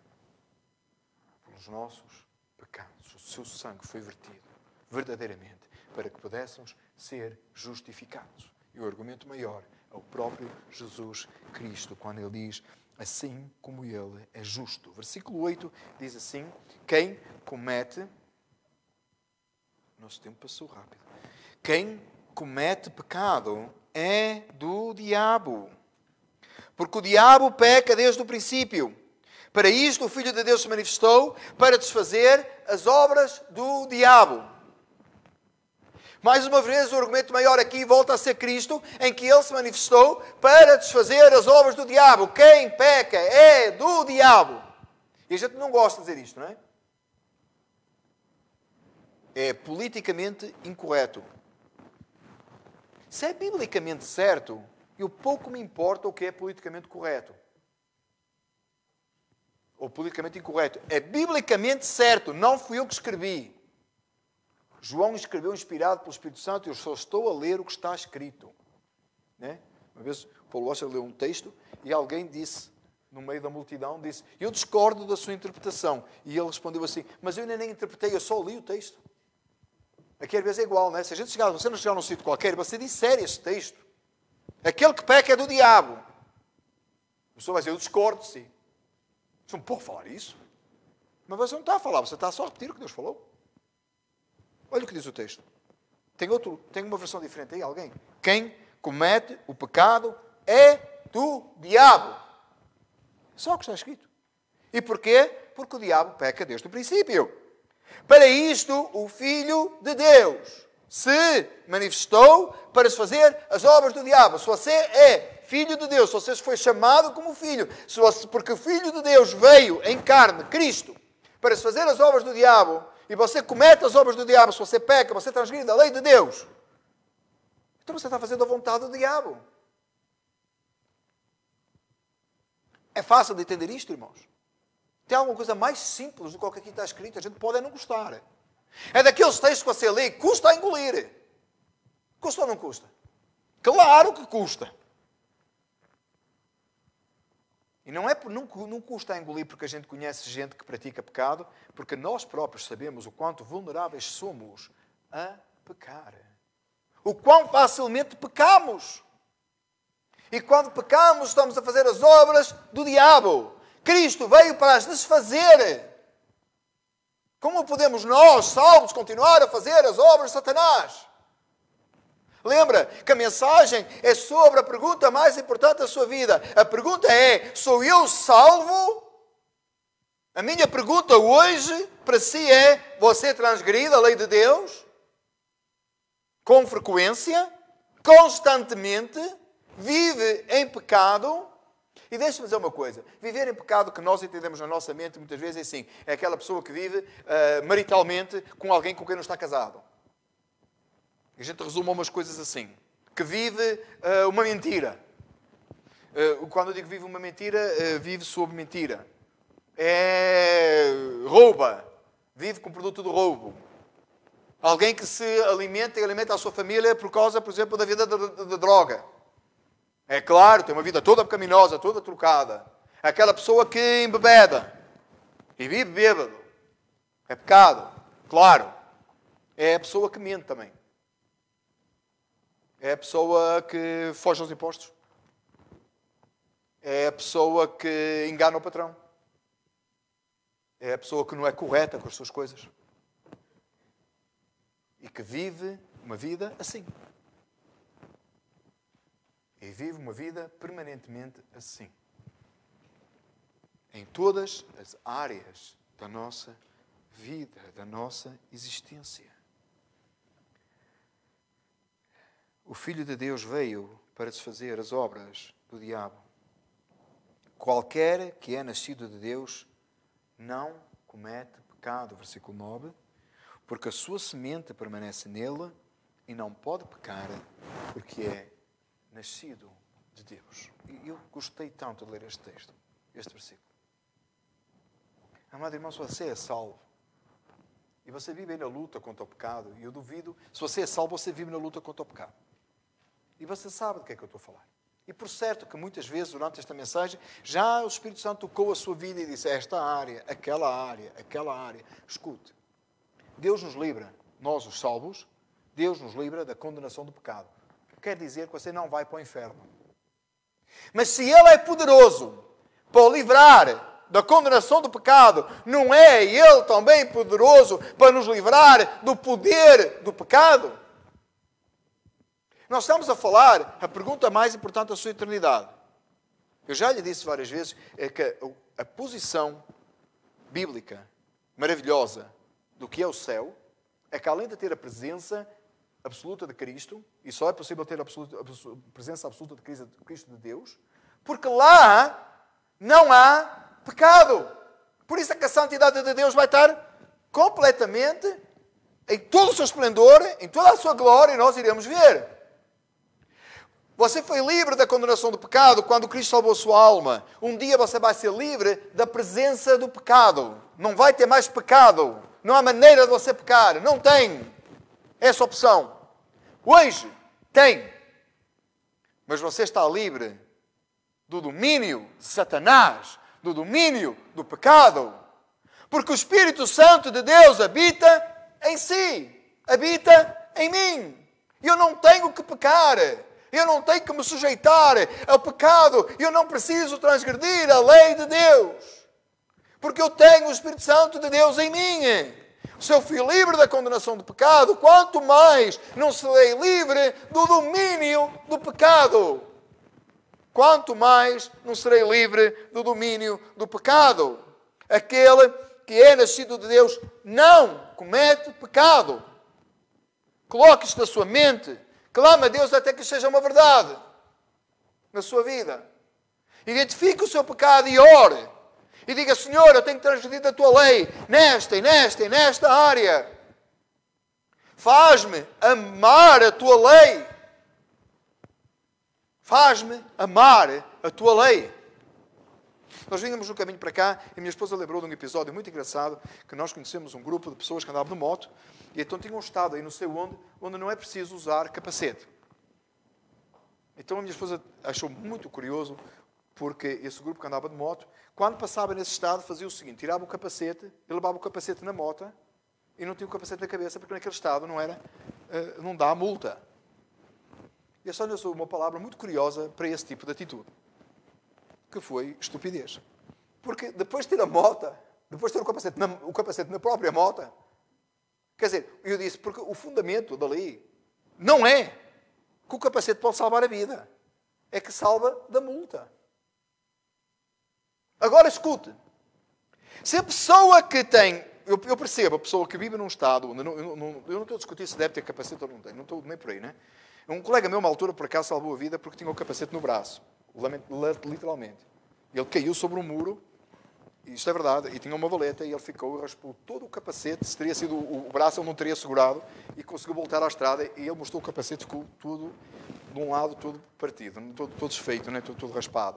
pelos nossos pecados. O seu sangue foi vertido verdadeiramente para que pudéssemos ser justificados. E o argumento maior é o próprio Jesus Cristo, quando ele diz: assim como ele é justo. Versículo oito diz assim: quem comete... Nosso tempo passou rápido. Quem comete pecado é do diabo. Porque o diabo peca desde o princípio. Para isto o Filho de Deus se manifestou, para desfazer as obras do diabo. Mais uma vez, o argumento maior aqui volta a ser Cristo, em que Ele se manifestou para desfazer as obras do diabo. Quem peca é do diabo. E a gente não gosta de dizer isto, não é? É politicamente incorreto. Se é biblicamente certo, eu pouco me importa o que é politicamente correto. Ou politicamente incorreto. É biblicamente certo, não fui eu que escrevi. João escreveu inspirado pelo Espírito Santo, eu só estou a ler o que está escrito. Né? Uma vez o Paulo Washer leu um texto e alguém disse, no meio da multidão, disse: eu discordo da sua interpretação. E ele respondeu assim: mas eu ainda nem interpretei, eu só li o texto. Aqui às vezes é igual, não é? Se a gente chegar, você não chegar num sítio qualquer, você disser este texto. Aquele que peca é do diabo. A pessoa vai dizer: eu discordo de si. Você não pode falar isso. Mas você não está a falar, você está só a repetir o que Deus falou. Olha o que diz o texto. Tem, outro, tem uma versão diferente aí, alguém? Quem comete o pecado é do diabo. Só o que está escrito. E porquê? Porque o diabo peca desde o princípio. Para isto, o Filho de Deus se manifestou para se fazer as obras do diabo. Se você é Filho de Deus, se você foi chamado como Filho, se você, porque o Filho de Deus veio em carne, Cristo, para se fazer as obras do diabo, e você comete as obras do diabo, se você peca, você transgride a lei de Deus, então você está fazendo a vontade do diabo. É fácil de entender isto, irmãos? Tem alguma coisa mais simples do que o que aqui está escrito? A gente pode é não gostar. É daqueles textos que você lê, custa a engolir. Custa ou não custa? Claro que custa. E não é por não, não custa a engolir porque a gente conhece gente que pratica pecado, porque nós próprios sabemos o quanto vulneráveis somos a pecar. o quão facilmente pecamos. E quando pecamos, estamos a fazer as obras do diabo. Cristo veio para as desfazer. Como podemos nós, salvos, continuar a fazer as obras de Satanás? Lembra que a mensagem é sobre a pergunta mais importante da sua vida. A pergunta é, sou eu salvo? A minha pergunta hoje para si é, você transgride a lei de Deus? Com frequência? Constantemente? Vive em pecado? E deixe-me dizer uma coisa. Viver em pecado que nós entendemos na nossa mente muitas vezes é assim. É aquela pessoa que vive uh, maritalmente com alguém com quem não está casado. A gente resume umas coisas assim. Que vive uh, uma mentira. Uh, quando eu digo vive uma mentira, uh, vive sob mentira. É... rouba. Vive com produto do roubo. Alguém que se alimenta e alimenta a sua família por causa, por exemplo, da vida da, da, da droga. É claro, tem uma vida toda pecaminosa, toda trocada. Aquela pessoa que embebeda e vive bêbado. É pecado. Claro. É a pessoa que mente também. É a pessoa que foge aos impostos. É a pessoa que engana o patrão. É a pessoa que não é correta com as suas coisas. E que vive uma vida assim. E vive uma vida permanentemente assim. Em todas as áreas da nossa vida, da nossa existência. O Filho de Deus veio para desfazer as obras do diabo. Qualquer que é nascido de Deus não comete pecado. Versículo nove. Porque a sua semente permanece nele e não pode pecar, porque é nascido de Deus. E eu gostei tanto de ler este texto, este versículo. Amado irmão, se você é salvo, e você vive na luta contra o pecado, e eu duvido, se você é salvo, você vive na luta contra o pecado. E você sabe do que é que eu estou a falar. E por certo que muitas vezes, durante esta mensagem, já o Espírito Santo tocou a sua vida e disse, esta área, aquela área, aquela área. Escute, Deus nos livra, nós os salvos, Deus nos livra da condenação do pecado. Quer dizer que você não vai para o inferno. Mas se Ele é poderoso para o livrar da condenação do pecado, não é Ele também poderoso para nos livrar do poder do pecado? Nós estamos a falar, a pergunta mais importante da sua eternidade. Eu já lhe disse várias vezes, é que a posição bíblica maravilhosa do que é o céu, é que além de ter a presença absoluta de Cristo, e só é possível ter a, absoluta, a presença absoluta de Cristo, de Cristo de Deus, porque lá não há pecado. Por isso é que a santidade de Deus vai estar completamente em todo o seu esplendor, em toda a sua glória, e nós iremos ver. Você foi livre da condenação do pecado quando Cristo salvou a sua alma. Um dia você vai ser livre da presença do pecado. Não vai ter mais pecado. Não há maneira de você pecar. Não tem essa opção. Hoje tem. Mas você está livre do domínio de Satanás, do domínio do pecado. Porque o Espírito Santo de Deus habita em si. Habita em mim. Eu não tenho que pecar. Eu não tenho que me sujeitar ao pecado. Eu não preciso transgredir a lei de Deus. Porque eu tenho o Espírito Santo de Deus em mim. Se eu fui livre da condenação do pecado, quanto mais não serei livre do domínio do pecado. Quanto mais não serei livre do domínio do pecado. Aquele que é nascido de Deus não comete pecado. Coloque isto na sua mente. Clama a Deus até que seja uma verdade na sua vida. Identifique o seu pecado e ore. E diga, Senhor, eu tenho transgredido a tua lei nesta e nesta e nesta área. Faz-me amar a tua lei. Faz-me amar a tua lei. Nós vínhamos no caminho para cá e a minha esposa lembrou de um episódio muito engraçado que nós conhecemos um grupo de pessoas que andavam de moto e então tinham estado aí não sei onde, onde não é preciso usar capacete. Então a minha esposa achou muito curioso porque esse grupo que andava de moto, quando passava nesse estado, fazia o seguinte, tirava o capacete, e levava o capacete na moto e não tinha o capacete na cabeça porque naquele estado não era, não dá multa. E a Sónia usou uma palavra muito curiosa para esse tipo de atitude, que foi estupidez. Porque depois de ter a moto, depois de ter o capacete na, o capacete na própria moto, quer dizer, eu disse, porque o fundamento dali não é que o capacete pode salvar a vida, é que salva da multa. Agora escute, se a pessoa que tem, eu, eu percebo, a pessoa que vive num estado, onde não, eu, não, eu não estou a discutir se deve ter capacete ou não tem, não estou nem por aí, né? Um colega meu, uma altura, por acaso, salvou a vida porque tinha o capacete no braço, literalmente. Ele caiu sobre um muro, isto é verdade, e tinha uma valeta, e ele ficou e raspou todo o capacete. Se teria sido o braço, ele não teria segurado, e conseguiu voltar à estrada, e ele mostrou o capacete com tudo, de um lado, todo partido, todo, todo desfeito, né? todo, todo raspado.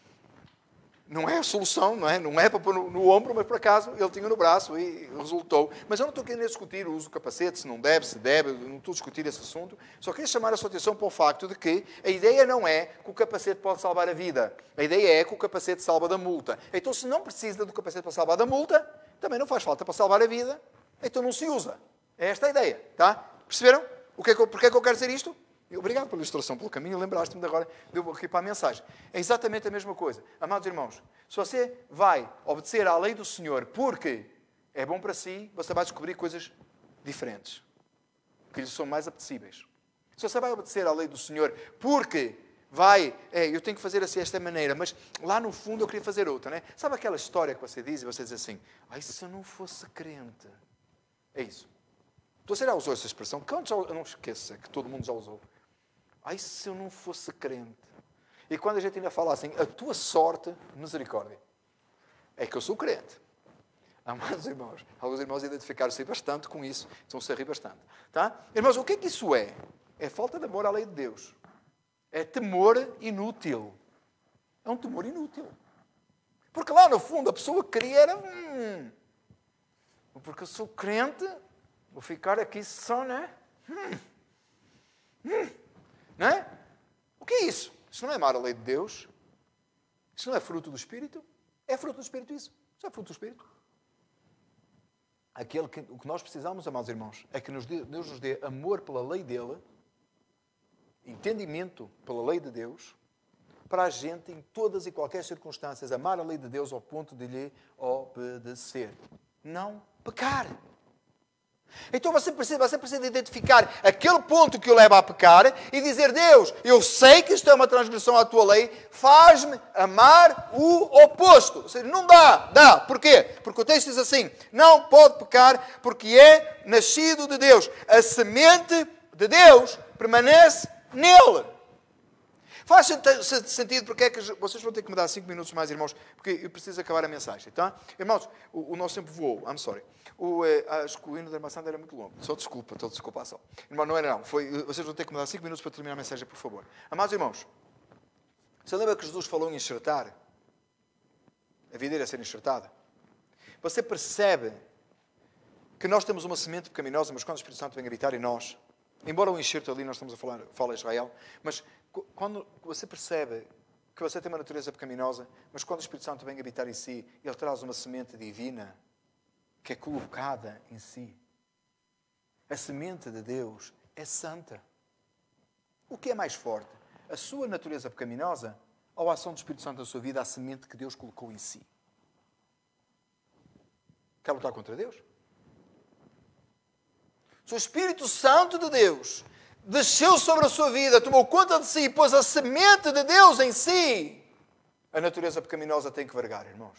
Não é a solução, não é? Não é para pôr no, no ombro, mas por acaso ele tinha no braço e resultou. Mas eu não estou querendo discutir o uso do capacete, se não deve, se deve, não estou a discutir esse assunto. Só queria chamar a sua atenção para o facto de que a ideia não é que o capacete pode salvar a vida. A ideia é que o capacete salva da multa. Então, se não precisa do capacete para salvar da multa, também não faz falta para salvar a vida, então não se usa. É esta a ideia, tá? Perceberam? O que é que eu, porque é que eu quero dizer isto? Obrigado pela ilustração, pelo caminho, lembraste-me de agora, deu aqui para a mensagem. É exatamente a mesma coisa. Amados irmãos, se você vai obedecer à lei do Senhor porque é bom para si, você vai descobrir coisas diferentes, que lhe são mais apetecíveis. Se você vai obedecer à lei do Senhor porque vai, é, eu tenho que fazer assim desta maneira, mas lá no fundo eu queria fazer outra, né? Sabe aquela história que você diz e você diz assim, ai, se eu não fosse crente. É isso. Você já usou essa expressão? Quantos já, não esqueça que todo mundo já usou. Ai, se eu não fosse crente. E quando a gente ainda fala assim, a tua sorte, misericórdia, é que eu sou crente. Amados irmãos, alguns irmãos identificaram-se bastante com isso, estão-se a rir bastante. Tá? Irmãos, o que é que isso é? É falta de amor à lei de Deus. É temor inútil. É um temor inútil. Porque lá no fundo a pessoa queria era, hum, porque eu sou crente, vou ficar aqui só, né? Hum, hum. Não é? O que é isso? Isso não é amar a lei de Deus. Isso não é fruto do Espírito. É fruto do Espírito isso. Isso é fruto do Espírito. Aquele que, o que nós precisamos, amados irmãos, é que nos dê, Deus nos dê amor pela lei dele, entendimento pela lei de Deus, para a gente, em todas e qualquer circunstâncias, amar a lei de Deus ao ponto de lhe obedecer. Não pecar. Então você precisa, você precisa identificar aquele ponto que o leva a pecar e dizer, Deus, eu sei que isto é uma transgressão à tua lei, faz-me amar o oposto. Ou seja, não dá, dá. Porquê? Porque o texto diz assim, não pode pecar porque é nascido de Deus. A semente de Deus permanece nele. Faz sentido porque é que vocês vão ter que me dar cinco minutos mais, irmãos, porque eu preciso acabar a mensagem, tá? Irmãos, o, o nosso tempo voou, I'm sorry. O, eh, acho que o hino da maçã era muito longo. Só desculpa, só desculpação. Irmão, não era não. Foi, vocês vão ter que me dar cinco minutos para terminar a mensagem, por favor. Amados irmãos, você lembra que Jesus falou em enxertar? A videira ser enxertada? Você percebe que nós temos uma semente pecaminosa, mas quando o Espírito Santo vem habitar em nós, embora o enxerto ali, nós estamos a falar, fala Israel, mas quando você percebe que você tem uma natureza pecaminosa, mas quando o Espírito Santo vem habitar em si, ele traz uma semente divina que é colocada em si. A semente de Deus é santa. O que é mais forte? A sua natureza pecaminosa ou a ação do Espírito Santo na sua vida, a semente que Deus colocou em si? Quer lutar contra Deus? Se o Espírito Santo de Deus desceu sobre a sua vida, tomou conta de si e pôs a semente de Deus em si, a natureza pecaminosa tem que vergar, irmãos.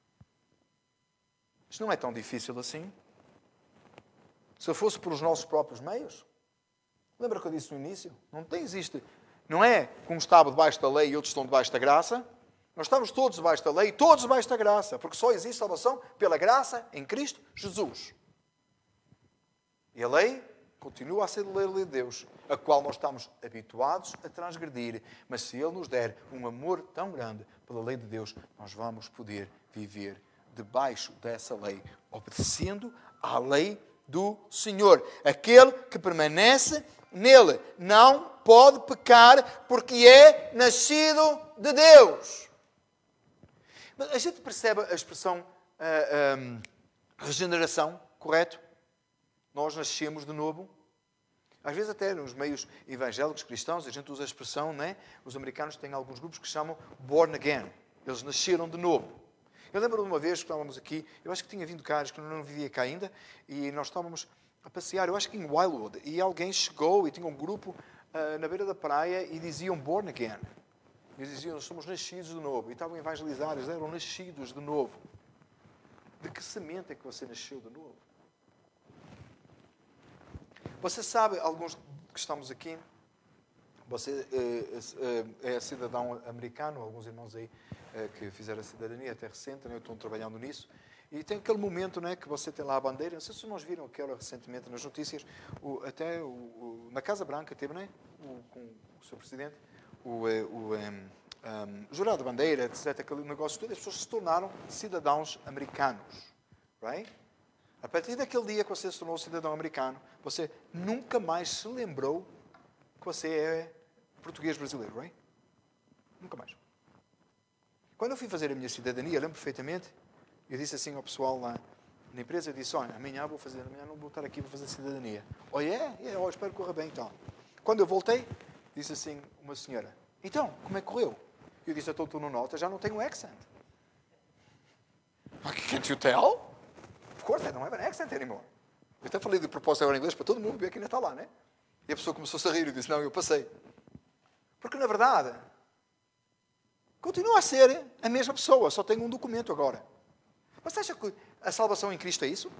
Isto não é tão difícil assim. Se fosse por os nossos próprios meios. Lembra que eu disse no início? Não tem, existe. Não é que um estava debaixo da lei e outros estão debaixo da graça. Nós estamos todos debaixo da lei e todos debaixo da graça. Porque só existe salvação pela graça em Cristo Jesus. E a lei continua a ser a lei de Deus, a qual nós estamos habituados a transgredir. Mas se Ele nos der um amor tão grande pela lei de Deus, nós vamos poder viver debaixo dessa lei, obedecendo à lei do Senhor. Aquele que permanece nele não pode pecar porque é nascido de Deus. Mas a gente percebe a expressão uh, um, regeneração, correto? Nós nascemos de novo. Às vezes até nos meios evangélicos cristãos, a gente usa a expressão, né? Os americanos têm alguns grupos que chamam born again. Eles nasceram de novo. Eu lembro de uma vez que estávamos aqui, eu acho que tinha vindo cá, acho que não vivia cá ainda, e nós estávamos a passear, eu acho que em Wildwood, e alguém chegou e tinha um grupo uh, na beira da praia e diziam born again. Eles diziam, nós somos nascidos de novo. E estavam a evangelizar, eles eram nascidos de novo. De que semente é que você nasceu de novo? Você sabe, alguns que estamos aqui, você é, é, é cidadão americano, alguns irmãos aí é, que fizeram a cidadania até recente, né, estão trabalhando nisso, e tem aquele momento, né, que você tem lá a bandeira, não sei se nós viram aquela recentemente nas notícias, o, até o, o, na Casa Branca teve, né, o, com o seu presidente, o, o um, um, jurado de bandeira, etcétera, aquele negócio todo, as pessoas se tornaram cidadãos americanos, right? A partir daquele dia que você se tornou cidadão americano, você nunca mais se lembrou que você é português brasileiro, right? Nunca mais. Quando eu fui fazer a minha cidadania, eu lembro perfeitamente, eu disse assim ao pessoal lá na empresa, eu disse, olha, amanhã vou fazer, amanhã não vou estar aqui, vou fazer cidadania. Oh, é? É, oh, espero que corra bem, então. Quando eu voltei, disse assim uma senhora, então, como é que correu? Eu disse, então tu não notas, já não tenho accent. Can't you tell? Of course, I don't have an accent anymore. Eu até falei de propósito agora em inglês para todo mundo ver que ainda está lá, né? E a pessoa começou a rir e disse, não, eu passei. Porque, na verdade, continua a ser a mesma pessoa, só tenho um documento agora. Mas você acha que a salvação em Cristo é isso?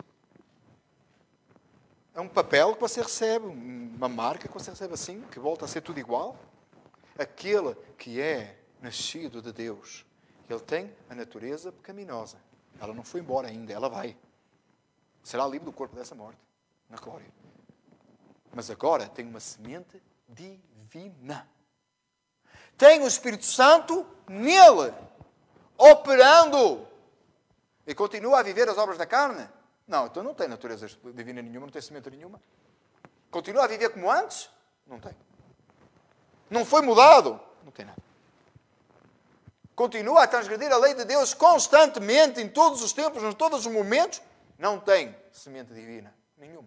É um papel que você recebe, uma marca que você recebe assim, que volta a ser tudo igual? Aquele que é nascido de Deus, ele tem a natureza pecaminosa. Ela não foi embora ainda, ela vai. Será livre do corpo dessa morte, na glória. Mas agora tem uma semente divina. Tem o Espírito Santo nele, operando. E continua a viver as obras da carne? Não, então não tem natureza divina nenhuma, não tem semente nenhuma. Continua a viver como antes? Não tem. Não foi mudado? Não tem nada. Continua a transgredir a lei de Deus constantemente, em todos os tempos, em todos os momentos? Não tem semente divina nenhuma.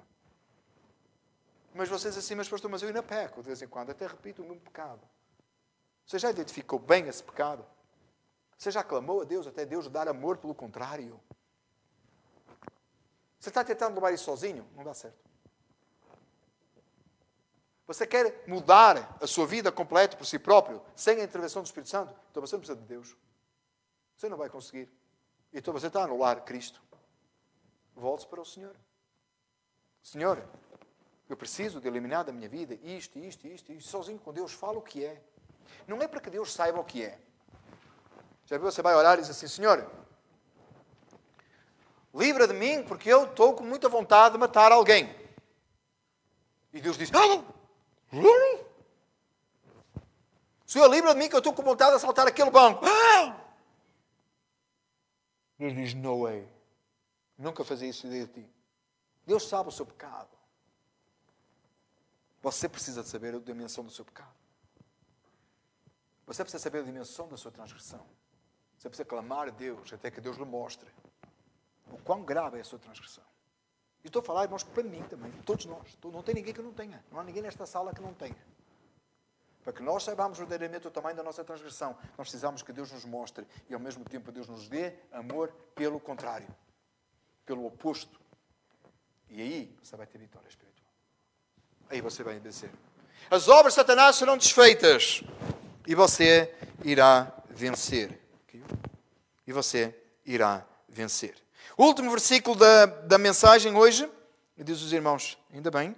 Mas vocês assim, mas pastor, mas eu ainda peco de vez em quando, até repito o mesmo pecado. Você já identificou bem esse pecado? Você já clamou a Deus até Deus dar amor pelo contrário? Você está tentando levar isso sozinho? Não dá certo. Você quer mudar a sua vida completa por si próprio, sem a intervenção do Espírito Santo? Então você não precisa de Deus. Você não vai conseguir. Então você está a anular Cristo. Volte-se para o Senhor. Senhor, eu preciso de eliminar da minha vida isto, isto, isto, isto. Sozinho com Deus, fala o que é. Não é para que Deus saiba o que é. Já viu? Você vai orar e diz assim, Senhor, livra de mim porque eu estou com muita vontade de matar alguém. E Deus diz, ah, really? Senhor, livra de mim que eu estou com vontade de assaltar aquele banco. Ah! Deus diz, no way. Nunca fazia isso de ti. Deus sabe o seu pecado. Você precisa de saber a dimensão do seu pecado. Você precisa saber a dimensão da sua transgressão. Você precisa clamar a Deus até que Deus lhe mostre o quão grave é a sua transgressão. E estou a falar, irmãos, para mim também, todos nós. Não tem ninguém que não tenha. Não há ninguém nesta sala que não tenha. Para que nós saibamos verdadeiramente o tamanho da nossa transgressão, nós precisamos que Deus nos mostre e ao mesmo tempo Deus nos dê amor pelo contrário. Pelo oposto. E aí você vai ter vitória espiritual. Aí você vai vencer. As obras de Satanás serão desfeitas. E você irá vencer. E você irá vencer. O último versículo da, da mensagem hoje, diz os irmãos, ainda bem.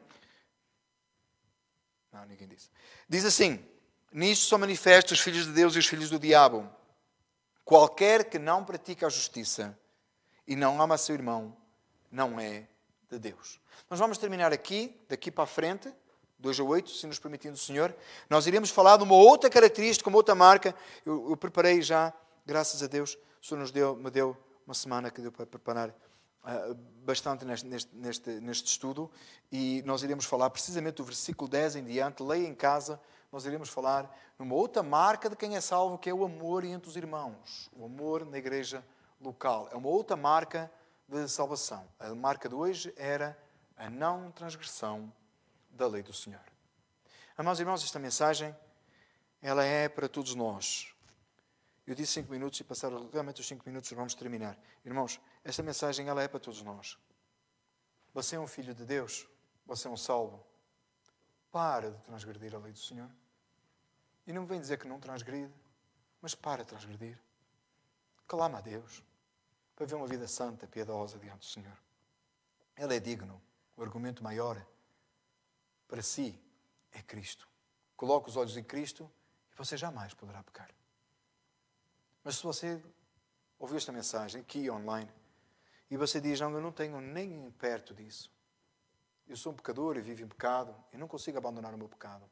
Não, ninguém disse. Diz assim, nisto são manifestos os filhos de Deus e os filhos do diabo. Qualquer que não pratica a justiça e não ama seu irmão, não é de Deus. Nós vamos terminar aqui, daqui para a frente, dois a oito, se nos permitindo o Senhor. Nós iremos falar de uma outra característica, uma outra marca. Eu, eu preparei já, graças a Deus, o Senhor nos deu, me deu uma semana que deu para preparar uh, bastante neste, neste, neste, neste estudo. E nós iremos falar precisamente do versículo dez em diante. Leia em casa. Nós iremos falar numa outra marca de quem é salvo, que é o amor entre os irmãos. O amor na igreja local. É uma outra marca de salvação. A marca de hoje era a não transgressão da lei do Senhor. Amados irmãos, esta mensagem, ela é para todos nós. Eu disse cinco minutos e passaram realmente os cinco minutos, vamos terminar. Irmãos, esta mensagem, ela é para todos nós. Você é um filho de Deus, você é um salvo. Para de transgredir a lei do Senhor. E não me vem dizer que não transgride, mas para de transgredir. Clama a Deus para ver uma vida santa, piedosa diante do Senhor. Ele é digno. O argumento maior para si é Cristo. Coloque os olhos em Cristo e você jamais poderá pecar. Mas se você ouviu esta mensagem aqui online e você diz, não, eu não tenho nem perto disso. Eu sou um pecador e vivo em pecado e não consigo abandonar o meu pecado.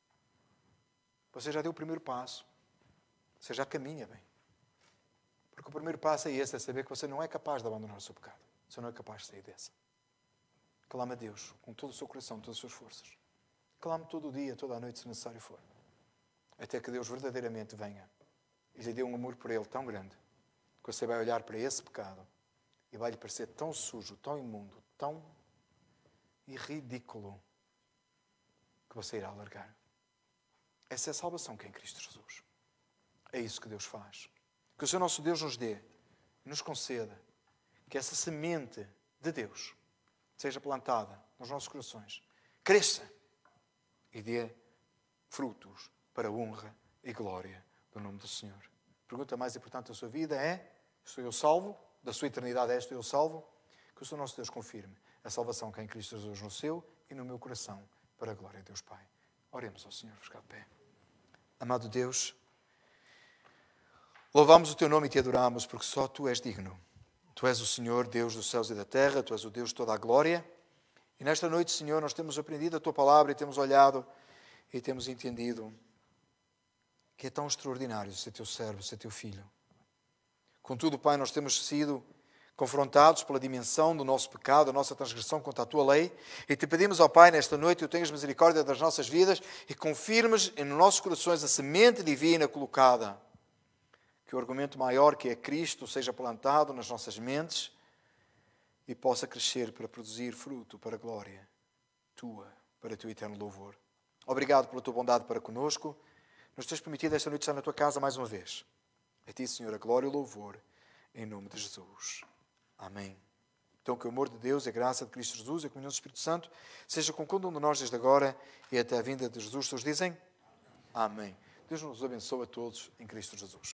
Você já deu o primeiro passo. Você já caminha bem. Porque o primeiro passo é esse, é saber que você não é capaz de abandonar o seu pecado. Você não é capaz de sair dessa. Clame a Deus com todo o seu coração, todas as suas forças. Clame todo o dia, toda a noite, se necessário for. Até que Deus verdadeiramente venha e lhe dê um amor por Ele tão grande que você vai olhar para esse pecado e vai lhe parecer tão sujo, tão imundo, tão ridículo que você irá largar. Essa é a salvação que é em Cristo Jesus. É isso que Deus faz. Que o Senhor nosso Deus nos dê, nos conceda, que essa semente de Deus seja plantada nos nossos corações, cresça e dê frutos para a honra e glória do nome do Senhor. A pergunta mais importante da sua vida é, estou eu salvo? Da sua eternidade é, estou eu salvo? Que o Senhor nosso Deus confirme a salvação que é em Cristo Jesus no seu e no meu coração, para a glória de Deus Pai. Oremos ao Senhor, vamos ficar de pé. Amado Deus, louvamos o Teu nome e Te adoramos, porque só Tu és digno. Tu és o Senhor, Deus dos céus e da terra, Tu és o Deus de toda a glória. E nesta noite, Senhor, nós temos aprendido a Tua palavra e temos olhado e temos entendido que é tão extraordinário ser Teu servo, ser Teu filho. Contudo, Pai, nós temos sido confrontados pela dimensão do nosso pecado, da nossa transgressão contra a Tua lei, e Te pedimos, ó Pai, nesta noite, Tu tenhas misericórdia das nossas vidas e confirmes em nossos corações a semente divina colocada. Que o argumento maior, que é Cristo, seja plantado nas nossas mentes e possa crescer para produzir fruto para a glória Tua, para o Teu eterno louvor. Obrigado pela Tua bondade para conosco. Nos tens permitido esta noite estar na Tua casa mais uma vez. A Ti, Senhor, a glória e o louvor, em nome de Jesus. Amém. Então, que o amor de Deus e a graça de Cristo Jesus e a comunhão do Espírito Santo seja com cada um de nós desde agora e até a vinda de Jesus. Todos dizem? Amém. Deus nos abençoe a todos em Cristo Jesus.